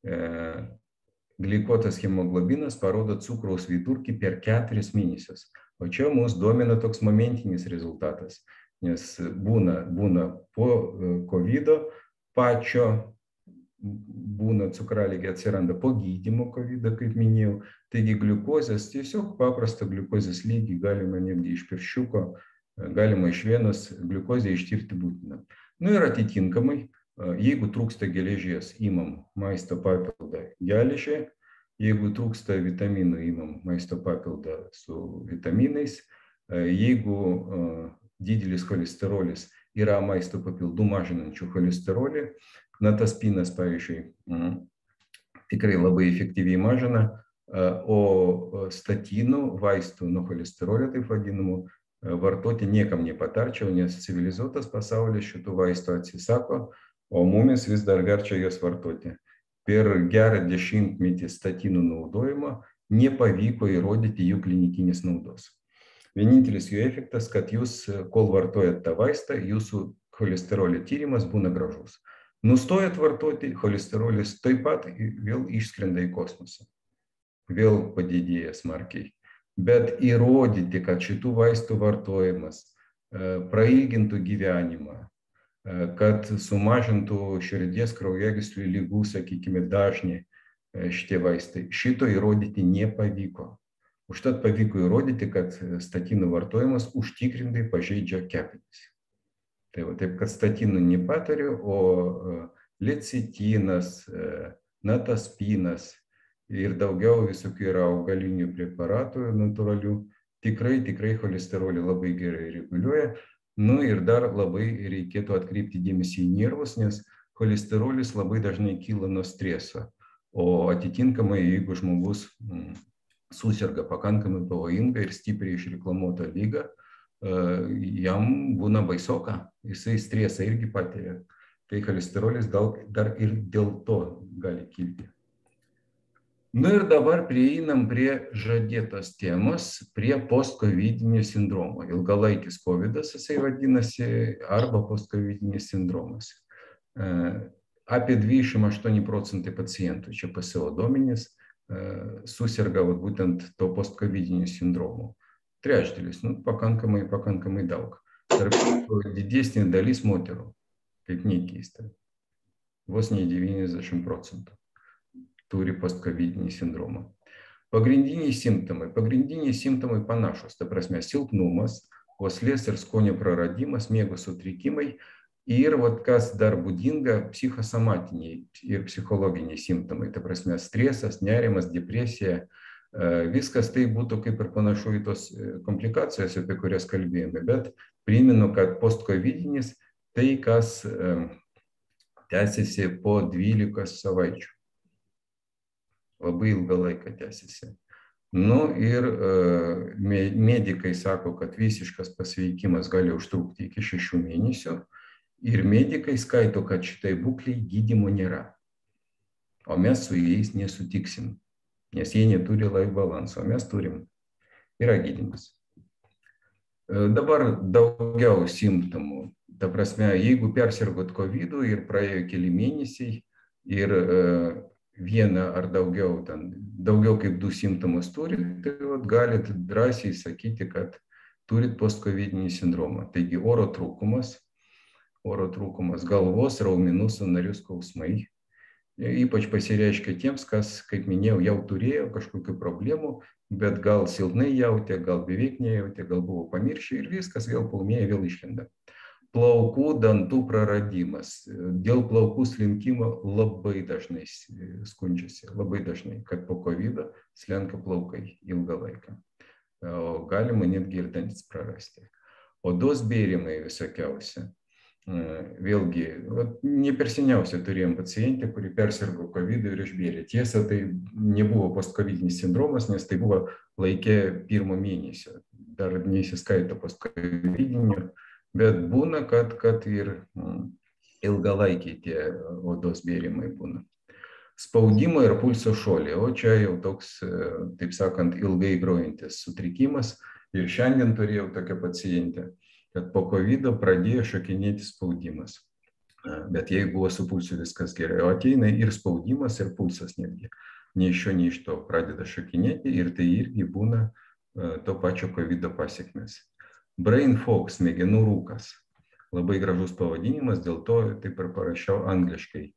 glikuotas hemoglobinas parodo cukraus vidurkį per 4 mėnesius. O čia mūsų domina toks momentinis rezultatas, nes būna po COVID pačio, būna cukralygė atsiranda po gydymo COVID, kaip minėjau. Taigi gliukozės, tiesiog paprastą gliukozės lygį galima netgi iš pirščiuko, galima iš venos gliukozę ištirti būtina. Ir atitinkamai, jeigu trūksta geležies, imam maisto papildą geležį, jeigu trūksta vitaminų, imam maisto papildą su vitaminais, jeigu didelis cholesterolis, yra maisto papildų mažinančių cholesterolį, nataspinas, pavyzdžiui, tikrai labai efektyviai mažina, o statinų, vaistų nuo cholesterolio, taip vadinamų, vartoti niekam nepatarčiau, nes civilizuotas pasaulis šitų vaistų atsisako, o mumis vis dar verčia juos vartoti. Per gerą 10-metį statinų naudojimo nepavyko įrodyti jų klinikinės naudos. Vienintelis jų efektas, kad jūs, kol vartojat tą vaistą, jūsų cholesterolio tyrimas būna gražus. Nustojat vartoti, cholesterolis taip pat vėl išskrenda į kosmosą. Vėl padidėja smarkiai. Bet įrodyti, kad šitų vaistų vartojimas prailgintų gyvenimą, kad sumažintų širdies kraujagyslių ligų, sakykime, dažnį šitie vaistai, šito įrodyti nepavyko. Užtat pavyko įrodyti, kad statinų vartojimas užtikrintai pažeidžia kepenis. Taip, kad statinų nepatariu, o lecitinas, nataspinas ir daugiau visokių yra augalinių preparatų natūralių, tikrai cholesterolį labai gerai reguliuoja. Ir dar labai reikėtų atkreipti dėmesį į nervus, nes cholesterolis labai dažnai kyla nuo streso. O atitinkamai, jeigu žmogus susirga pakankamai pavojinga ir stipriai išreklamuota liga, jam būna baisoka, jisai stresą irgi patiria. Tai cholesterolis dar ir dėl to gali kilti. Ir dabar prieinam prie žadėtos temos, prie postcovidinio sindromo. Ilgalaikis covidas, jisai vadinasi, arba postcovidinis sindromas. Apie 28% pacientų, čia PSO duomenys, susirga būtent to postcovidinio sindromo. Trečdalis, pakankamai daug. Tarp didesnė dalis moterų, kaip nekeista, vos ne 90% turi postcovidinį sindromą. Pagrindiniai simptomai panašus, ta prasme silpnumas, uoslės ir skonio praradimas, miego sutrikimai ir kas dar būdinga, psichosomatiniai ir psichologiniai simptomai, ta prasme stresas, nerimas, depresija. Viskas tai būtų kaip ir panašu į tos komplikacijas, apie kurias kalbėjome, bet primenu, kad postcovidinis tai, kas tęsiasi po 12 savaičių. Labai ilgą laiką tęsiasi. Ir medikai sako, kad visiškas pasveikimas gali užtrukti iki 6 mėnesių ir medikai skaito, kad šitai būkliai gydymo nėra. O mes su jais nesutiksim. Nes jie neturi life balanso, mes turim. Yra gydymas. Dabar daugiau simptomų. Ta prasme, jeigu persirgot COVID ir praėjo keli mėnesiai ir vieną ar daugiau kaip 2 simptomus turit, tai galit drąsiai sakyti, kad turit postcovidinį sindromą. Taigi oro trūkumas, oro trūkumas, galvos, raumenų sąnarių skausmai. Ypač pasireiškia tiems, kas, kaip minėjau, jau turėjo kažkokių problemų, bet gal silpnai jautė, gal beveik nejautė, gal buvo pamiršę ir viskas vėl paūmėja, vėl išlenda. Plaukų, dantų praradimas. Dėl plaukų slinkimo labai dažnai skundžiasi, labai dažnai, kad po COVID slenka plaukai ilgą laiką. O galima netgi ir dantis prarasti. Odos bėrimai visokiausia. Vėlgi, ne per seniausiai turėjom pacientę, kuri persirgo COVID ir išbėrė. Tiesa, tai nebuvo post-covidinis sindromas, nes tai buvo laikė pirmo mėnesio. Dar neįsiskaito post-covidinių, bet būna, kad ir ilgalaikiai tie odos bėrimai būna. Spaudimo ir pulso šuoliai, o čia jau toks, taip sakant, ilgai grojantis sutrikimas. Ir šiandien turėjau tokią pacientę, kad po COVID pradėjo šokinėti spaudimas. Bet jei buvo su pulsu viskas gerai, o ateina ir spaudimas, ir pulsas netgi. Nei iš šio, nei iš to pradeda šokinėti ir tai irgi būna to pačio COVID pasiekmes. Brain fog, smegenų rūkas. Labai gražus pavadinimas, dėl to taip ir parašiau angliškai.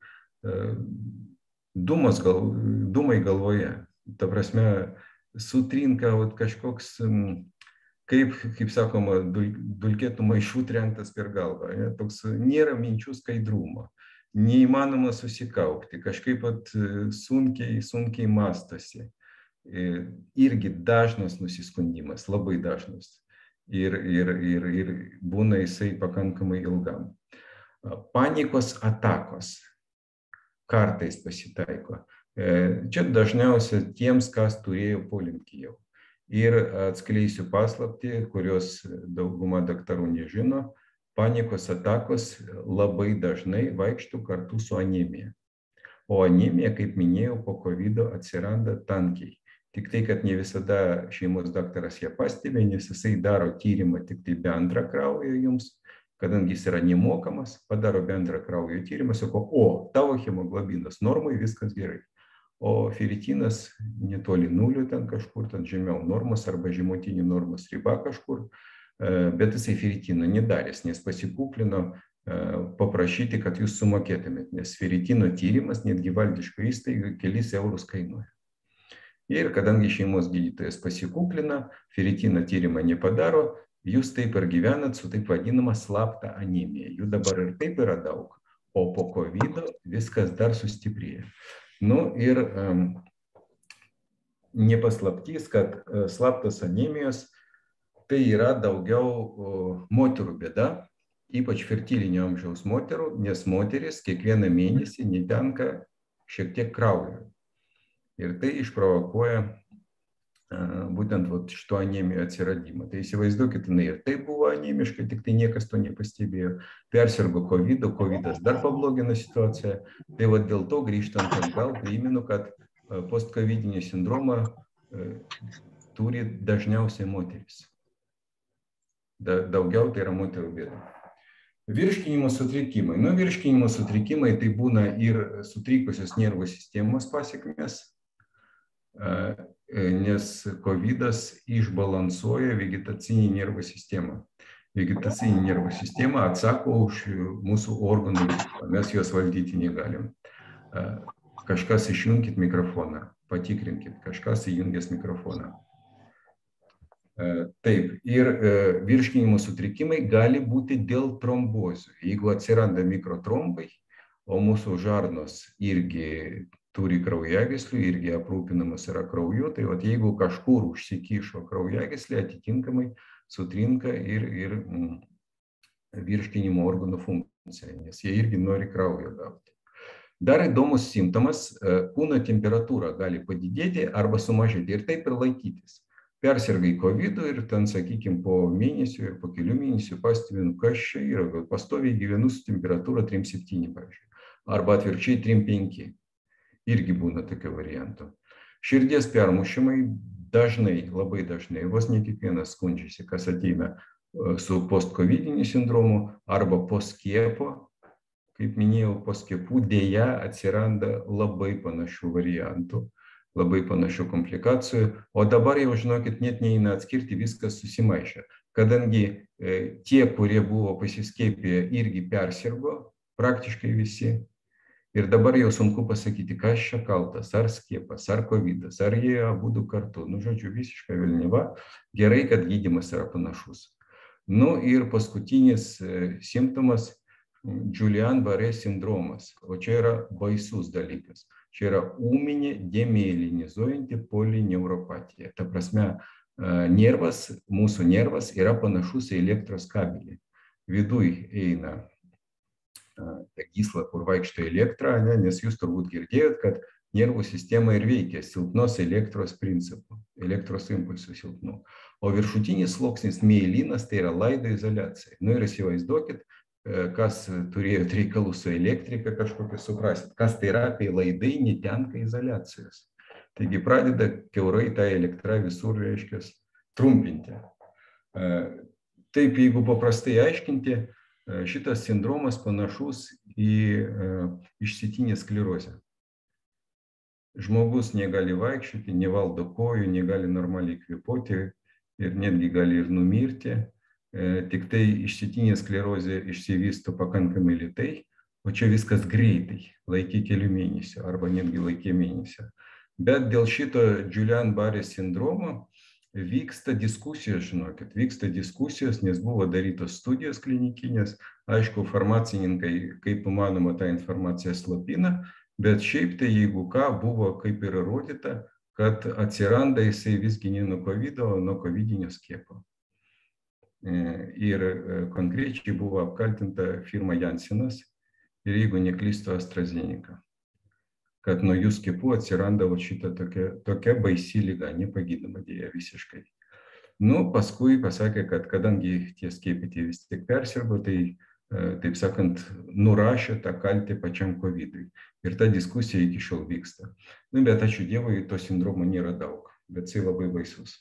Dūmai galvoje. Ta prasme, sutrinka kažkoks, kaip sakoma, dulkėtų maišų trenktas per galvą. Toks nėra minčių skaidrumo. Neįmanoma susikaupti. Kažkaip sunkiai mastosi. Irgi dažnas nusiskundimas, labai dažnas. Ir būna jisai pakankamai ilgam. Panikos atakos kartais pasitaiko. Čia dažniausia tiems, kas turėjo polinkį jau. Ir atskleisiu paslaptį, kurios dauguma daktarų nežino, panikos atakos labai dažnai vaikštų kartu su anemija. O anemija, kaip minėjau, po COVID atsiranda tankiai. Tik tai, kad ne visada šeimos daktaras ją pastebi, nes jisai daro tyrimą tik tai bendrą kraujo jums, kadangi jis yra nemokamas, padaro bendrą kraujo tyrimą, sako, o, tavo hemoglobinas normai, viskas gerai. O feritinas netoli nulio, ten kažkur, ten žemiau normos arba žemutinių normos riba kažkur, bet jisai feritino nedarės, nes pasikuklino paprašyti, kad jūs sumokėtumėt, nes feritino tyrimas netgi valdiško įstaigai kelis eurus kainuoja. Ir kadangi šeimos gydytojas pasikuklina, feritino tyrimą nepadaro, jūs taip ir gyvenat su taip vadinama slapta anemija. Jų dabar ir taip yra daug, o po COVID viskas dar sustiprėja. Nu ir nepaslaptys, kad slaptos anemijos tai yra daugiau moterų bėda, ypač fertilinio amžiaus moterų, nes moteris kiekvieną mėnesį netenka šiek tiek kraujo. Ir tai išprovokuoja būtent šito anemijų atsiradimą. Tai įsivaizduokit, jinai ir taip buvo anemiška, tik tai niekas to nepastebėjo. Persirgo COVID, COVIDas dar pablogino situaciją. Tai dėl to grįžtant atgal, primenu, kad post-covidinį sindromą turi dažniausiai moteris. Daugiau tai yra moterų bėda. Virškinimo sutrikimai. Virškinimo sutrikimai tai būna ir sutrikusios nervų sistemos pasekmės, nes COVIDas išbalansuoja vegetacinį nervų sistemą. Vegetacinė nervų sistema atsako už mūsų organų veiklą, mes juos valdyti negalim. Kažkas išjunkit mikrofoną, patikrinkit, kažkas įjungęs mikrofoną. Taip, ir virškinimo sutrikimai gali būti dėl trombozių. Jeigu atsiranda mikrotrombai, o mūsų žarnos irgi turi kraujagyslių, irgi aprūpinamas yra krauju, tai jeigu kažkur užsikišo kraujagyslė, atitinkamai sutrinka ir virškinimo organų funkcija, nes jie irgi nori kraujo gauti. Dar įdomus simptomas, kūno temperatūra gali padidėti arba sumažėti ir taip ir laikytis. Persirgai COVID ir ten, sakykime, po mėnesio ir po kelių mėnesių pastebinu, kas čia yra, pastoviai gyvenu su temperatūra 3,7, pavyzdžiui, arba atvirkščiai 3,5. Irgi būna tokio varianto. Širdies permušimai dažnai, labai dažnai, vos ne kiekvienas skundžiasi, kas ateina su post-covidiniu sindromu arba po skiepo. Kaip minėjau, po skiepų dėja atsiranda labai panašių variantų, labai panašių komplikacijų, o dabar jau, žinokit, net neina atskirti, viskas susimaišė. kadangi tie, kurie buvo pasiskiepiję, irgi persirgo, praktiškai visi. Ir dabar jau sunku pasakyti, kas čia kaltas, ar skiepas, ar kovidas, ar jie abudu kartu. Nu, žodžiu, visiškai velniva. Gerai, kad gydymas yra panašus. Nu ir paskutinis simptomas – Guillain-Barré sindromas. O čia yra baisus dalykas. Čia yra ūminė demyelinizuojanti polineuropatija. Ta prasme, nervas, mūsų nervas yra panašus į elektros kabelį. Viduj eina ta gysla, kur vaikšto elektra, nes jūs turbūt girdėjot, kad nervų sistema ir veikia silpnos elektros principu, elektros impulsų silpnų. O viršutinis sluoksnis mielinas tai yra laido izoliacija. Nu ir įsivaizduokit, kas turėjo reikalų su elektrika kažkokia, suprasit, kas tai yra, kai laidai netenka izoliacijos. Taigi pradeda kiaurai tą elektrą visur, reiškia, trumpinti. Taip, jeigu paprastai aiškinti, šitas sindromas panašus į išsėtinę sklerozę. Žmogus negali vaikščioti, nevaldo kojų, negali normaliai kvėpuoti ir netgi gali ir numirti. Tik tai išsėtinė sklerozė išsivysto pakankamai lėtai, o čia viskas greitai, laikė kelių mėnesių arba netgi laikė mėnesio. Bet dėl šito Guillain-Barré sindromo vyksta diskusijos, žinokit, vyksta diskusijos, nes buvo darytos studijos klinikinės, aišku, farmacininkai kaip įmanoma tą informaciją slopina, bet šiaip tai jeigu ką, buvo kaip ir įrodyta, kad atsiranda jisai visgi ne nuo COVID, o nuo COVID-inio skiepo. Ir konkrečiai buvo apkaltinta firma Jansenas ir jeigu neklystu AstraZeneca, kad nuo jų skiepų atsiranda šita tokia baisi liga, nepagydoma dėja visiškai. Nu, paskui pasakė, kad kadangi tie skiepyti vis tik persirgo, tai, taip sakant, nurašė tą kaltę pačiam COVID-ui. Ir ta diskusija iki šiol vyksta. Nu, bet ačiū Dievui, to sindromo nėra daug, bet jisai labai baisus.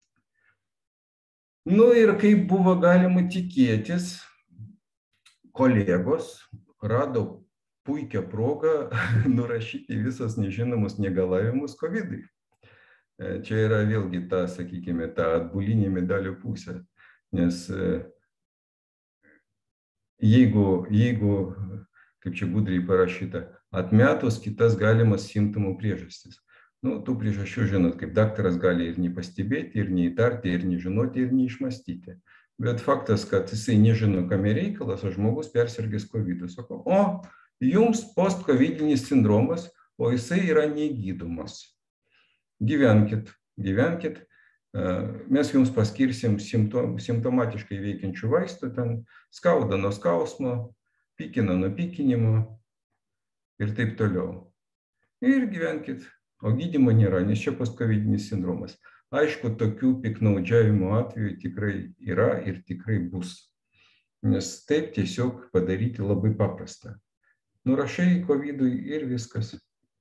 Nu ir kaip buvo galima tikėtis, kolegos rado puikią progą nurašyti visus nežinomus negalavimus COVID-ui. Čia yra vėlgi ta, sakykime, ta atbulinė medalio pusė, nes jeigu, kaip čia gudriai parašyta, atmetus kitas galimas simptomų priežastis. Nu, tų priežasčių, žinot, kaip daktaras gali ir nepastebėti, ir neįtarti, ir nežinoti, ir neišmastyti. Bet faktas, kad jisai nežino, kam reikalas, o žmogus persirgęs COVID-u. Sako, o, jums post-covidinis sindromas, o jisai yra negydomas. Gyvenkit, mes jums paskirsim simptomatiškai veikiančių vaistų, ten skauda nuo skausmo, pykina nuo pykinimo ir taip toliau. Ir gyvenkit. O gydymo nėra, nes čia post-covidinis sindromas. Aišku, tokių piktnaudžiavimo atvejų tikrai yra ir tikrai bus. Nes taip tiesiog padaryti labai paprasta. Nurašai COVID-ui ir viskas.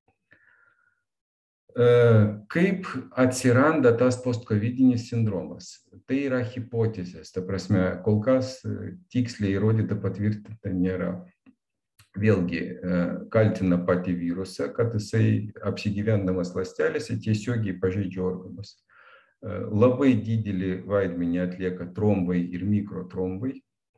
Kaip atsiranda tas post-covidinis sindromas? Tai yra hipotezės. Ta prasme, kol kas tiksliai įrodyta, patvirtinta nėra. Vėlgi kaltina patį virusą, kad jisai apsigyvendamas ląstelėse tiesiogiai pažeidžia organus. Labai didelį vaidmenį atlieka trombai ir mikrotrombai.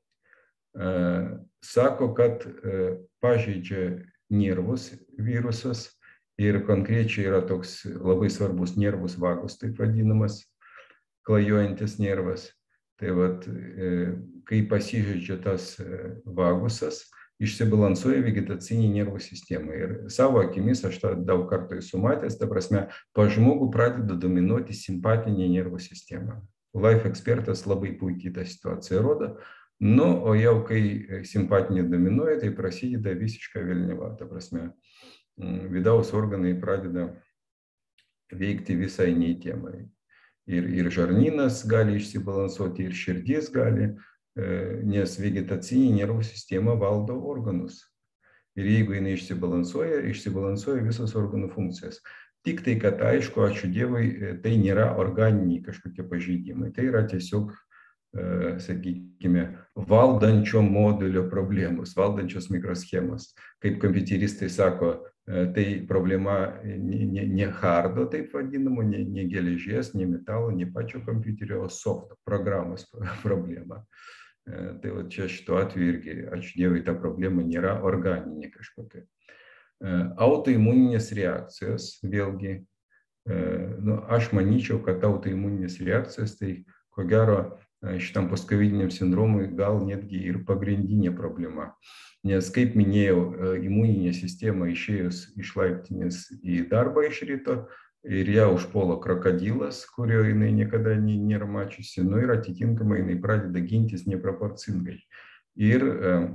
Sako, kad pažeidžia nervus virusas ir konkrečiai yra toks labai svarbus nervus vagus, taip vadinamas, klajojantis nervas. Tai vat, kai pasižeidžia tas vagusas, išsibalansuoja vegetacinė nervų sistema. Ir savo akimis aš tą daug kartų esu matęs, ta prasme, pa žmogų pradeda dominuoti simpatinė nervų sistema. Life ekspertas labai puikiai tą situaciją rodo. Nu, o jau kai simpatinė dominuoja, tai prasideda visiška velniava. Ta prasme, vidaus organai pradeda veikti visai neįtiemai. Ir žarnynas gali išsibalansuoti, ir širdis gali, nes vegetacinė nervų sistema valdo organus. Ir jeigu jinai išsibalansuoja visos organų funkcijas. Tik tai, kad aišku, ačiū Dievui, tai nėra organiniai kažkokie pažeidimai. Tai yra tiesiog, sakykime, valdančio modulio problemos, valdančios mikroschemos. Kaip kompiuteristai sako, Tai problema ne hardo, taip vadinamo, ne geležies, ne metalo, ne pačio kompiuterio, o softo, programos problema. Tai va čia šituo atveju irgi, ačiū Dievui, ta problema nėra organinė kažkokia. Autoimuninės reakcijos, vėlgi, nu, aš manyčiau, kad autoimuninės reakcijos, tai ko gero šitam postkovidiniam sindromui gal netgi ir pagrindinė problema. Nes, kaip minėjau, imuninė sistema išėjus iš laiptinės į darbą iš ryto ir ją užpuola krokodilas, kurio jinai niekada nėra mačiusi, nu ir atitinkamai jinai pradeda gintis neproporcingai ir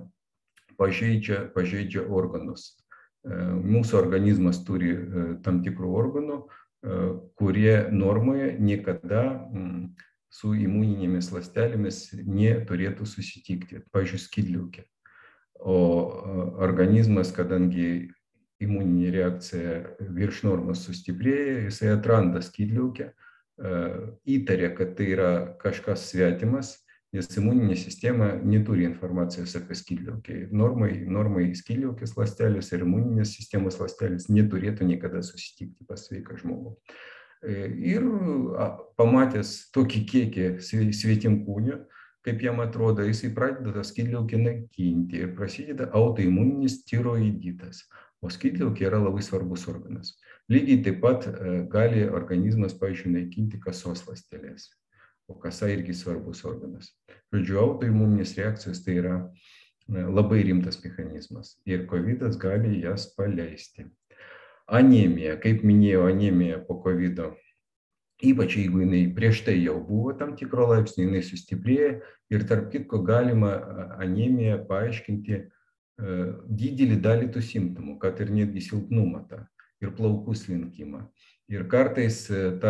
pažeidžia organus. Mūsų organizmas turi tam tikrų organų, kurie normoje niekada su imuninėmis ląstelėmis neturėtų susitikti, pavyzdžiui, skydliaukė. O organizmas, kadangi imuninė reakcija virš normos sustiprėja, jisai atranda skydliaukę, įtarė, kad tai yra kažkas svetimas, nes imuninė sistema neturi informacijos apie skydliaukę. Normai skydliaukės ląstelės ir imuninės sistemos ląstelės neturėtų niekada susitikti pas sveiką žmogų. Ir pamatęs tokį kiekį svetimkūnių, kaip jam atrodo, jisai pradeda tą skydliaukę naikinti ir prasideda autoimuninis tiroiditas. O skydliaukė yra labai svarbus organas. Lygiai taip pat gali organizmas, pavyzdžiui, naikinti kasos ląsteles. O kasa irgi svarbus organas. Žodžiu, autoimuninės reakcijos tai yra labai rimtas mechanizmas ir kovidas gali jas paleisti. Anemija, kaip minėjau, anemija po kovido, ypač jeigu jinai prieš tai jau buvo tam tikro laipsnio, jinai sustiprėja ir tarp kitko galima anemiją paaiškinti didelį dalį tų simptomų, kad ir netgi silpnumą tą ir plaukų slinkimą. Ir kartais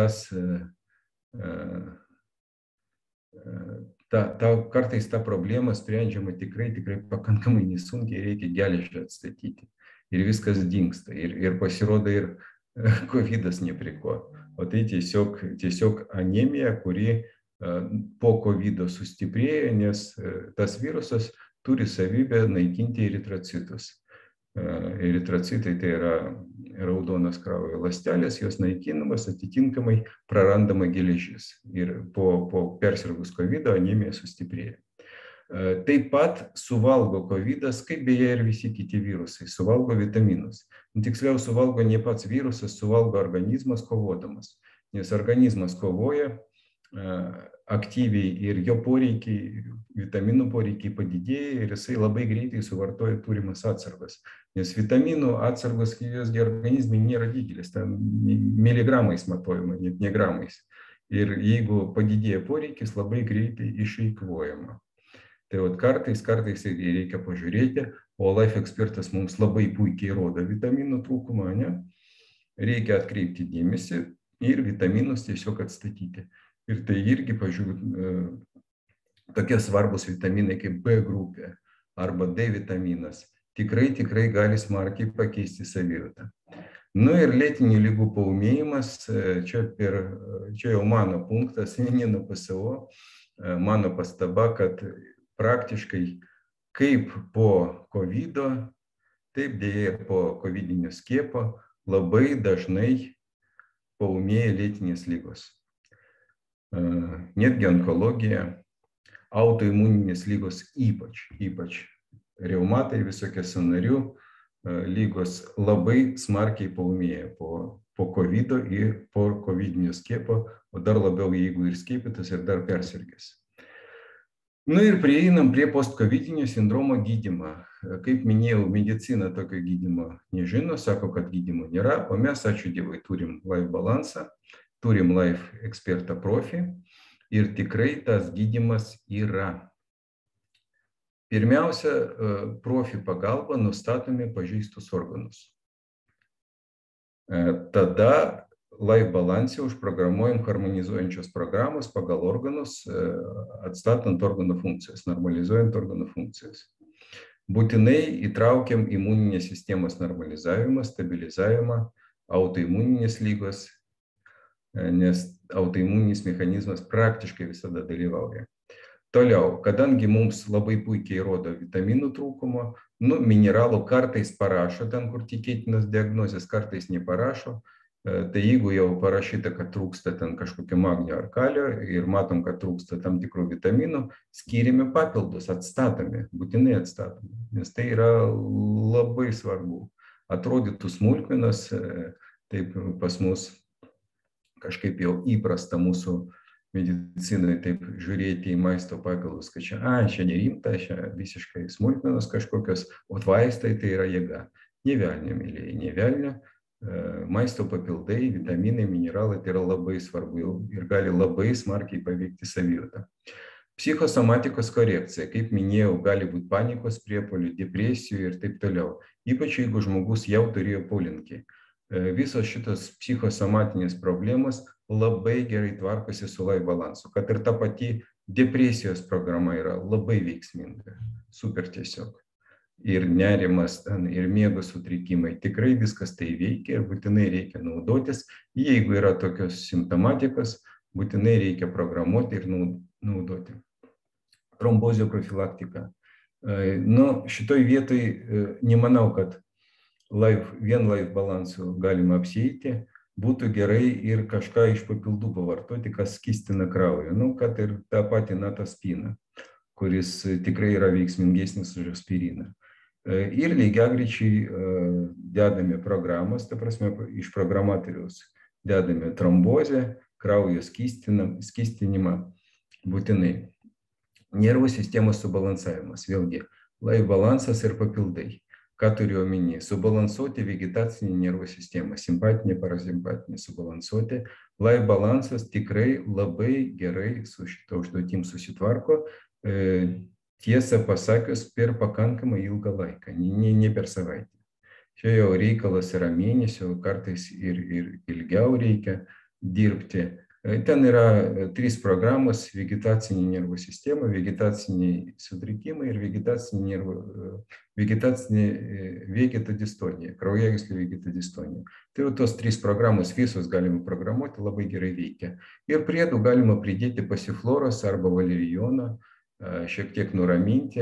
kartais ta problema sprendžiama tikrai pakankamai nesunkiai, reikia geležį atstatyti. Ir viskas dingsta. Ir pasirodo ir kovidas ne prie ko. O tai tiesiog anemija, kuri po kovido sustiprėja, nes tas virusas turi savybę naikinti eritrocitus. Eritrocitai tai yra raudonas kraujo ląstelės, jos naikinamas, atitinkamai prarandama geležis. Ir po persirgus kovido anemija sustiprėja. Taip pat suvalgo kovidas, kaip beje ir visi kiti virusai, suvalgo vitaminus. Tiksliau, suvalgo ne pats virusas, suvalgo organizmas kovodamas. Nes organizmas kovoja aktyviai ir jo poreikiai, vitaminų poreikiai padidėja ir jisai labai greitai suvartoja turimas atsargas. Nes vitaminų atsargos jos organizmai nėra didelis, ten miligramais matuojama, net ne gramais. Ir jeigu padidėja poreikis, labai greitai išeikvojama. Tai kartais reikia pažiūrėti, o Life Expertas mums labai puikiai rodo vitaminų trūkumą, ne? Reikia atkreipti dėmesį ir vitaminus tiesiog atstatyti. Ir tai irgi, pažiūrėjau, tokie svarbus vitaminai kaip B grupė arba D vitaminas tikrai gali smarkiai pakeisti savijautą. Nu ir lėtinių ligų paūmėjimas, čia jau mano punktas, ne nuo PSO, mano pastaba, kad praktiškai kaip po kovido, taip dėja po kovidinio skiepo labai dažnai paūmėja lėtinės ligos. Netgi onkologija, autoimuninės ligos ypač reumatai, visokie sąnarių lygos labai smarkiai paūmėja po kovido ir po kovidinio skiepo, o dar labiau jeigu ir skiepytas ir dar persirgęs. Nu ir prieinam prie postkovidinio sindromo gydymą. Kaip minėjau, medicina tokio gydymo nežino, sako, kad gydymo nėra, o mes, ačiū Dievui, turim Life Balansą, turim Life Expertą Profi ir tikrai tas gydymas yra. Pirmiausia, Profi pagalba nustatomi pažeistus organus. Tada Life Balance užprogramuojam harmonizuojančios programos pagal organus, atstatant organų funkcijas, normalizuojant organų funkcijas. Būtinai įtraukiam imuninės sistemos normalizavimą, stabilizavimą, autoimuninės lygos, nes autoimuninis mechanizmas praktiškai visada dalyvauja. Toliau, kadangi mums labai puikiai rodo vitaminų trūkumo, nu, mineralų kartais parašo ten, kur tikėtinas diagnozės, kartais neparašo. Tai jeigu jau parašyta, kad trūksta ten kažkokio magnio ar kalio ir matom, kad trūksta tam tikrų vitaminų, skiriame papildus, atstatomi, būtinai atstatomi, nes tai yra labai svarbu. Atrodytų smulkmenos, taip pas mus kažkaip jau įprasta mūsų medicinai taip žiūrėti į maisto papildus, kad čia nerimta, čia visiškai smulkmenos kažkokios, o vaistai tai yra jėga. Nė velnio, mėlyje, nė velnio. Maisto papildai, vitaminai, mineralai tai yra labai svarbu ir gali labai smarkiai paveikti savijautą. Psichosomatikos korekcija, kaip minėjau, gali būti panikos priepuolių, depresijų ir taip toliau. Ypač jeigu žmogus jau turėjo polinkį. Visos šitos psichosomatinės problemos labai gerai tvarkosi su life balansu, kad ir ta pati depresijos programa yra labai veiksminga, super tiesiog. Ir nerimas, ir miego sutrikimai, tikrai viskas tai veikia ir būtinai reikia naudotis. Jeigu yra tokios simptomatikos, būtinai reikia programuoti ir naudoti. Trombozių profilaktika. Nu, šitoj vietoj nemanau, kad vien life balansu galima apsieiti, būtų gerai ir kažką iš papildų pavartoti, kas skystina kraują. Nu, kad ir tą patį nataspiną, kuris tikrai yra veiksmingesnis už aspiriną. Ir lygiagrečiai dedame programas, ta prasme, iš programatoriaus dedame trombozę, kraujo skystinimą būtinai. Nervų sistemos subalansavimas, vėlgi, life balansas ir papildai. Ką turiu omeny? Subalansuoti vegetacinį nervų sistemą, simpatinį, parasimpatinį subalansuoti. Life balansas tikrai labai gerai su šito užduotim susitvarko. Tiesą pasakius, per pakankamai ilgą laiką, ne per savaitę. Čia jau reikalas yra mėnesio, kartais ir ilgiau reikia dirbti. Ten yra 3 programos: vegetacinė nervų sistema, vegetaciniai sutrikimai ir vegetacinė vegetodistonija, kraujagyslių vegetodistonija. Tai jau tos 3 programos visos galima programuoti, labai gerai veikia. Ir priedų galima pridėti pasifloros arba valerijono, šiek tiek nuraminti.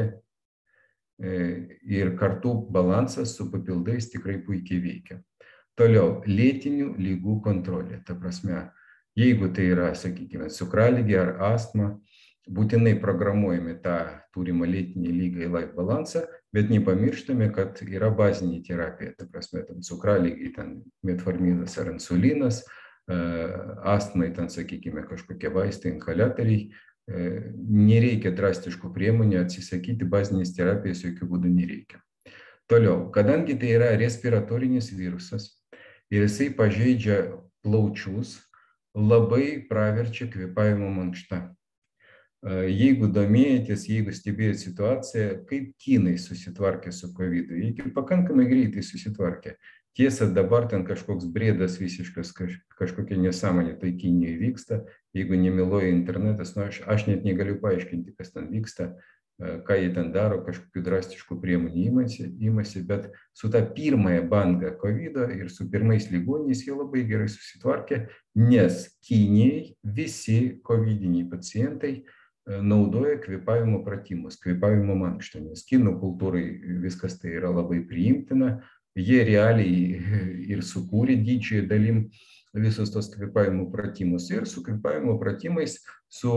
Ir kartu balansas su papildais tikrai puikiai veikia. Toliau, lėtinių lygų kontrolė, ta prasme, jeigu tai yra, sakykime, cukraligė ar astma, būtinai programuojame tą turimą lėtinį lygą į life balansą, bet nepamirštame, kad yra bazinė terapija, ta prasme, cukraligė, metforminas ar insulinas, astmai, sakykime, kažkokie vaistai, inhaliatoriai. Nereikia drastiškų priemonių, atsisakyti bazinės terapijos jokių būdų nereikia. Toliau, kadangi tai yra respiratorinis virusas ir jisai pažeidžia plaučius, labai praverčia kvėpavimo mankšta. Jeigu domėjotės, jeigu stebėjot situaciją, kaip kinai susitvarkė su COVID, jie pakankamai greitai susitvarkė. Tiesa, dabar ten kažkoks brėdas visiškas, kažkokia nesąmonė tai Kinijoje vyksta. Jeigu nemeluoja internetas, aš net negaliu paaiškinti, kas ten vyksta, ką jie ten daro, kažkokių drastiškų priemonių imasi, bet su ta pirmąją bangą COVID ir su pirmais ligoniais jie labai gerai susitvarkė, nes Kinijai visi covidiniai pacientai naudoja kvėpavimo pratimus, kvėpavimo mankštą, nes kinų kultūrai viskas tai yra labai priimtina. Jie realiai ir sukūrė didžiąją dalim visus tos kvėpavimo pratimus. Ir su kvėpavimo pratimais, su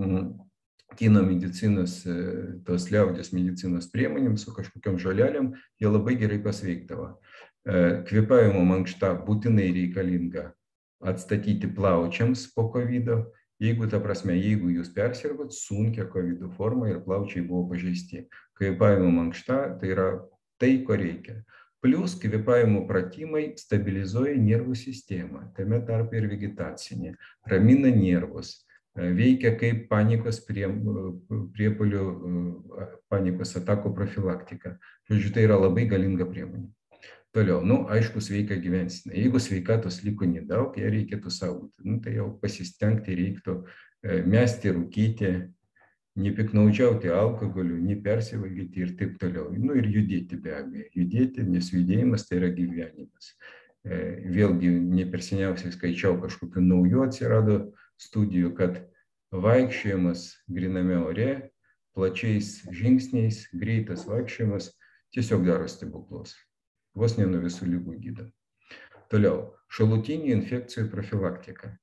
kino medicinos, tos liaudės medicinos priemonėm, su kažkokiam žolelėm, jie labai gerai pasveikdavo. Kvėpavimo mankšta būtinai reikalinga atstatyti plaučiams po COVID-o. Jeigu, ta prasme, jeigu jūs persirgot sunkia COVID forma ir plaučiai buvo pažeisti. Kvėpavimo mankšta tai yra tai, ko reikia. Plius kvėpavimo pratimai stabilizuoja nervų sistemą, tame tarpe ir vegetacinė, ramina nervus, veikia kaip panikos priepuolių, panikos atakų profilaktika. Žodžiu, tai yra labai galinga priemonė. Toliau, aišku, sveika gyvensena. Jeigu sveikatos liko nedaug, ją reikėtų saugoti. Tai jau pasistengti reiktų mesti, rūkyti, nepiknaudžiauti alkoholiu, nepersivalgyti ir taip toliau. Ir judėti be abejo. Judėti, nes judėjimas tai yra gyvenimas. Vėlgi, ne per seniausiai skaičiau kažkokių naujų atsirado studijų, kad vaikščiojimas gryname ore, plačiais žingsniais, greitas vaikščiojimas tiesiog daro stebuklus. Vos ne nuo visų lygų gydo. Toliau, šalutinių infekcijų profilaktika.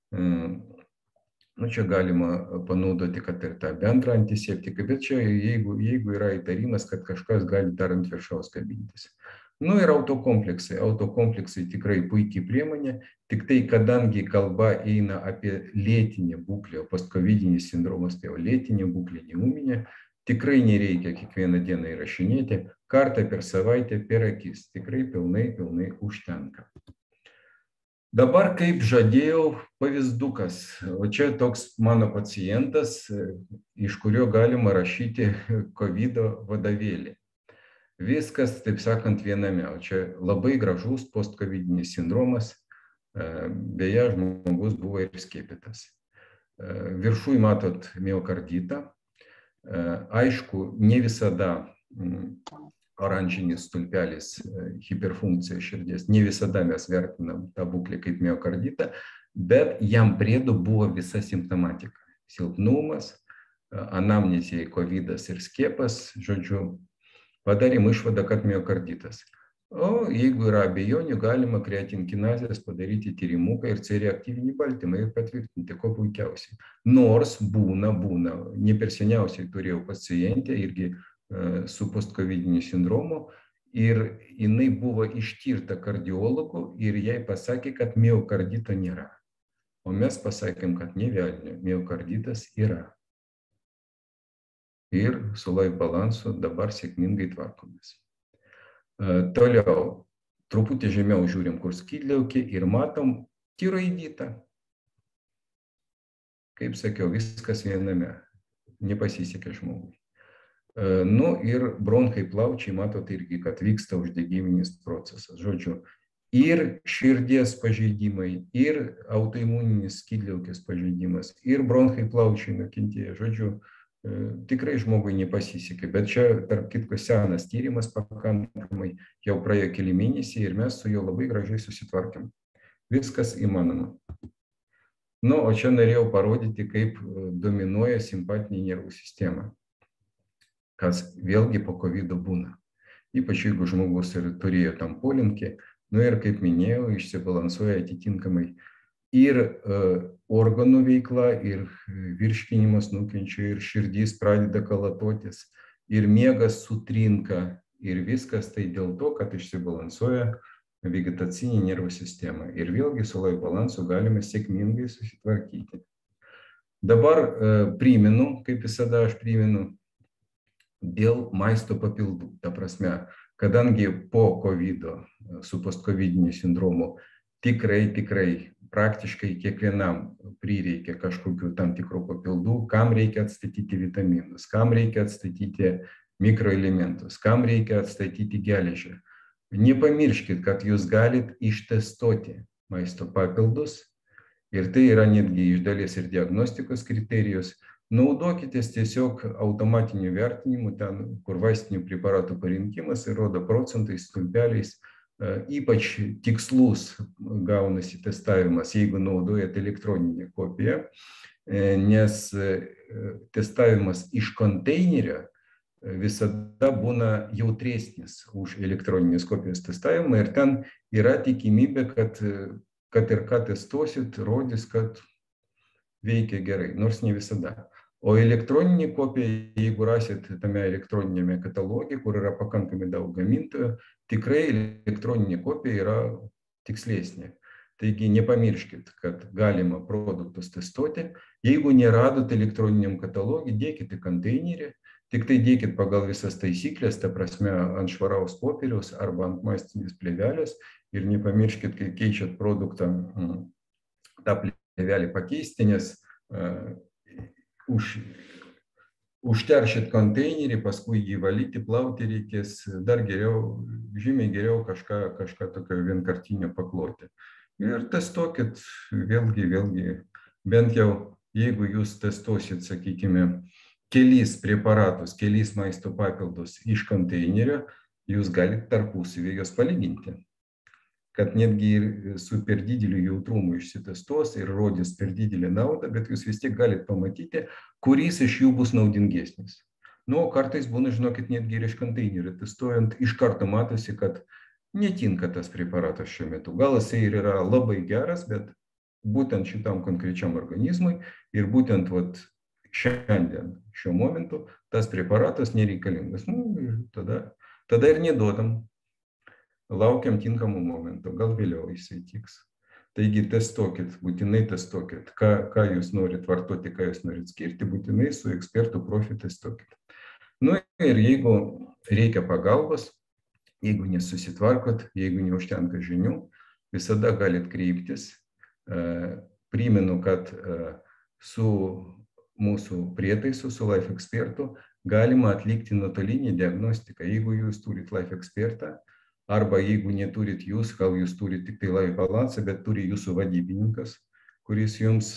Nu, čia galima panaudoti, kad ir tą bendrą antiseptiką, bet čia jeigu yra įtarimas, kad kažkas gali dar ant viršaus kabintis. Nu ir autokompleksai. Autokompleksai tikrai puikiai priemonė, tik tai kadangi kalba eina apie lėtinę būklę, postkovidinis sindromas, tai jau lėtinė būklė, ne ūminė, tikrai nereikia kiekvieną dieną įrašinėti, kartą per savaitę per akis, tikrai pilnai užtenka. Dabar, kaip žadėjau, pavyzdukas. O čia toks mano pacientas, iš kurio galima rašyti COVID vadovėlį. Viskas, taip sakant, viename. O čia labai gražus postkovidinis sindromas. Beje, žmogus buvo ir skiepytas. Viršui matot miokarditą. Aišku, ne visada oranžinis stulpelis hiperfunkcija širdies. Ne visada mes vertinam tą būklę kaip miokarditą, bet jam priedo buvo visa simptomatika. Silpnumas, anamnezėje kovidas ir skiepas, žodžiu, padarėm išvadą, kad miokarditas. O jeigu yra abejonių, galima kreatinkinazės padaryti tyrimuką ir C reaktyvinį baltymą ir patvirtinti, ko puikiausiai. Nors būna, ne per seniausiai turėjau pacientę irgi su postkovidiniu sindromu ir jinai buvo ištirta kardiologų ir jai pasakė, kad miokardito nėra. O mes pasakėm, kad ne velnio, miokarditas yra. Ir su life balansu dabar sėkmingai tvarkomės. Toliau, truputį žemiau žiūrim, kur skydliaukė ir matom tiroiditą. Kaip sakiau, viskas viename, nepasisekė žmogui. Nu ir bronchai plaučiai, matot irgi, kad vyksta uždegiminis procesas. Žodžiu, ir širdies pažeidimai, ir autoimuninis skydliaukės pažeidimas, ir bronchai plaučiai nukentėjo. Žodžiu, tikrai žmogui nepasisekė, bet čia, tarp kitko, senas tyrimas pakankamai, jau praėjo keli mėnesiai ir mes su juo labai gražiai susitvarkėm. Viskas įmanoma. Nu, o čia norėjau parodyti, kaip dominuoja simpatinė nervų sistema, kas vėlgi po COVID būna. Ypač jeigu žmogus ir turėjo tam polinkį, nu ir kaip minėjau, išsibalansuoja atitinkamai ir organų veikla, ir virškinimas nukenčia, ir širdys pradeda kalatotis, ir miegas sutrinka, ir viskas tai dėl to, kad išsibalansuoja vegetacinė nervų sistema. Ir vėlgi su life balansu galime sėkmingai susitvarkyti. Dabar primenu, kaip visada aš primenu, dėl maisto papildų. Ta prasme, kadangi po COVID-o su postkovidiniu sindromu tikrai praktiškai kiekvienam prireikia kažkokių tam tikrų papildų, kam reikia atstatyti vitaminus, kam reikia atstatyti mikroelementus, kam reikia atstatyti geležį. Nepamirškit, kad jūs galit ištestuoti maisto papildus ir tai yra netgi iš dalies ir diagnostikos kriterijus. Naudokitės tiesiog automatiniu vertinimu, ten, kur vaistinių preparatų parinkimas ir rodo procentais, stulpeliais, ypač tikslus gaunasi testavimas, jeigu naudojat elektroninę kopiją, nes testavimas iš konteinerio visada būna jautresnis už elektroninės kopijos testavimą ir ten yra tikimybė, kad ir ką testuosit, rodys, kad veikia gerai, nors ne visada. O elektroninė kopija, jeigu rasit tame elektroninėme kataloge, kur yra pakankamai daug gamintojų, tikrai elektroninė kopija yra tikslesnė. Taigi nepamirškit, kad galima produktus testuoti. Jeigu neradot elektroniniam katalogui, dėkite konteinerį, tik tai dėkit pagal visas taisyklės, ta prasme ant švaraus popieriaus arba ant maistinės plėvelės ir nepamirškit, kai keičiat produktą, tą plėvelį pakeisti, nes užteršit konteinerį, paskui jį valyti, plauti reikės dar geriau, žymiai geriau kažką tokio vienkartinio pakloti. Ir testuokit vėlgi, bent jau jeigu jūs testuosit, sakykime, kelis preparatus, kelis maisto papildus iš konteinerio, jūs galite tarpusavy juos palyginti. kad netgi ir su per dideliu jautrumu išsitestuos ir rodys per didelį naudą, bet jūs vis tiek galite pamatyti, kuris iš jų bus naudingesnis. Nu, kartais būna, žinokit, netgi ir iš konteinerio testuojant, iš karto matosi, kad netinka tas preparatas šiuo metu. Gal jisai ir yra labai geras, bet būtent šitam konkrečiam organizmui ir būtent vat, šiandien, šiuo momentu, tas preparatas nereikalingas. Nu, ir tada ir neduodam. Laukiam tinkamų momentų, gal vėliau jisai tiks. Taigi testuokit, būtinai testuokit, ką jūs norit vartoti, ką jūs norit skirti, būtinai su ekspertų profi testuokit. Nu ir jeigu reikia pagalbos, jeigu nesusitvarkot, jeigu neužtenka žinių, visada galit kreiptis. Primenu, kad su mūsų prietaisu, su Life Expertu, galima atlikti nuotolinį diagnostiką. Jeigu jūs turit Life Expertą, arba jeigu neturit jūs, gal jūs turit tik tai Life Balansą, bet turi jūsų vadybininkas, kuris jums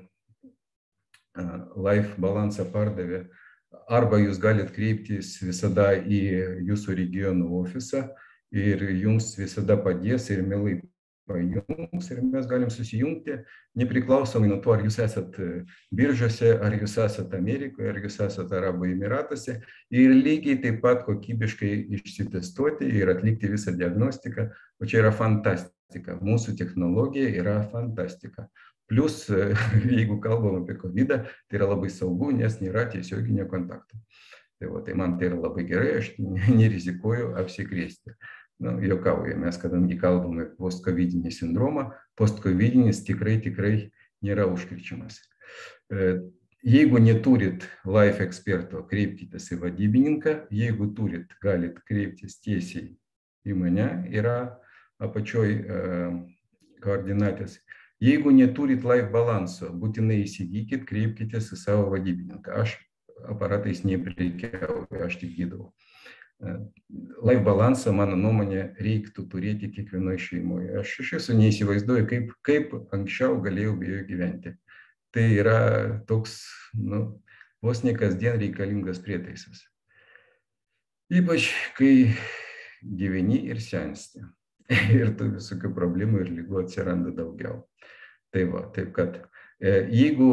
Life Balansą pardavė, arba jūs galit kreiptis visada į jūsų regionų ofisą ir jums visada padės ir mielai pajungs ir mes galim susijungti, nepriklausomai nuo to, ar jūs esat biržose, ar jūs esat Amerikoje, ar jūs esat Arabų Emiratuose, ir lygiai taip pat kokybiškai išsitestuoti ir atlikti visą diagnostiką. O čia yra fantastika. Mūsų technologija yra fantastika. Plus, jeigu kalbam apie COVID, tai yra labai saugu, nes nėra tiesioginio kontakto. Tai man tai yra labai gerai, aš nerizikuoju apsikrėsti. Nu, juokauju, mes kadangi kalbame post-covidinį sindromą, post-covidinis tikrai nėra užkrečiamas. Jeigu neturit Life Experto, kreipkitės į vadybininką, jeigu turit, galit kreiptis tiesiai į mane, yra apačioj koordinatės. Jeigu neturit Life Balanso, būtinai įsigykit, kreipkitės į savo vadybininką. Aš aparatais neprekiauju, aš tik gydau. Life Balansą, mano nuomonė, reiktų turėti kiekvienoje šeimoje. Aš iš viso neįsivaizduoju, kaip anksčiau galėjau be jo gyventi. Tai yra toks, vos ne kasdien reikalingas prietaisas. Ypač, kai gyveni ir sensti. Ir tų visokių problemų ir lygų atsiranda daugiau. Tai va, taip kad, jeigu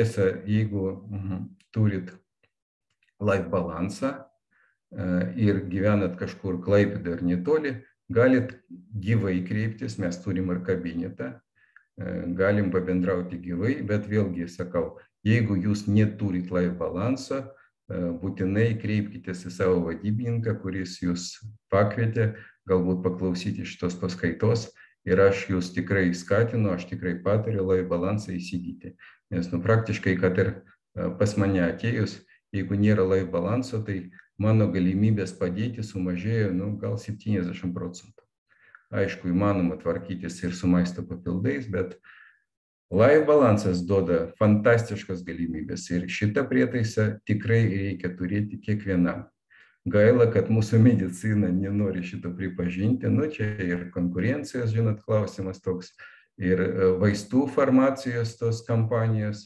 turit Life Balansą, ir gyvenat kažkur Klaipėdoje ar netoli, galit gyvai kreiptis, mes turim ir kabinetą, galim pabendrauti gyvai, bet vėlgi sakau, jeigu jūs neturit Life Balanso, būtinai kreipkitės į savo vadybininką, kuris jūs pakvietė, galbūt paklausyti šitos paskaitos ir aš jūs tikrai skatinu, aš tikrai patariu Life Balansą įsigyti, nes praktiškai, kad ir pas mane atėjus, jeigu nėra Life Balanso, tai mano galimybės padėti sumažėjo, gal 70%. Aišku, įmanoma tvarkytis ir su maisto papildais, bet Life Balansas duoda fantastiškas galimybės ir šitą prietaisą tikrai reikia turėti kiekvienam. Gaila, kad mūsų medicina nenori šito pripažinti, čia ir konkurencijos, žinot, klausimas toks, ir vaistų farmacijos tos kompanijos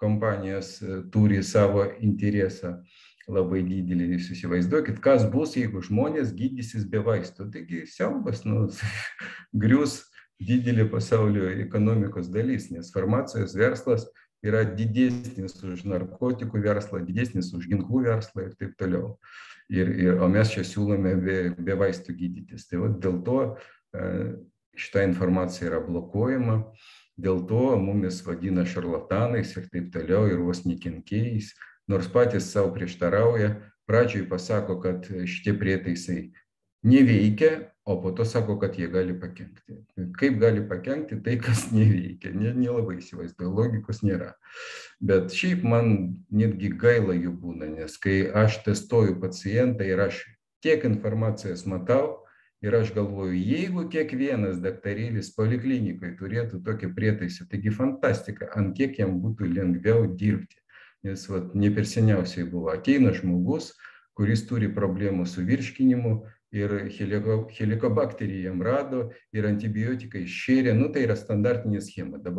turi savo interesą labai didelį. Jūs įsivaizduokit, kas bus, jeigu žmonės gydysis be vaistų. Taigi siaubas, grius didelį pasaulio ekonomikos dalis, nes farmacijos verslas yra didesnis už narkotikų verslą, didesnis už ginklų verslą ir taip toliau. O mes čia siūlome be vaistų gydytis. Tai dėl to šita informacija yra blokuojama, dėl to mumis vadina šarlatanais ir taip toliau, ir vos nekenkėjais. Nors patys savo prieštarauja, pradžioj pasako, kad šitie prietaisai neveikia, o po to sako, kad jie gali pakenkti. Kaip gali pakenkti tai, kas neveikia? Nelabai įsivaizduoju, logikos nėra. Bet šiaip man netgi gaila jų būna, nes kai aš testuoju pacientą ir aš tiek informacijos matau, ir aš galvoju, jeigu kiekvienas daktarėlis poliklinikoje turėtų tokį prietaisą, taigi fantastika, ant kiek jam būtų lengviau dirbti. Nes ne per seniausiai buvo, ateina žmogus, kuris turi problemų su virškinimu ir helikobakterį jam rado ir antibiotikai šėrė, tai yra standartinė schema. Dabar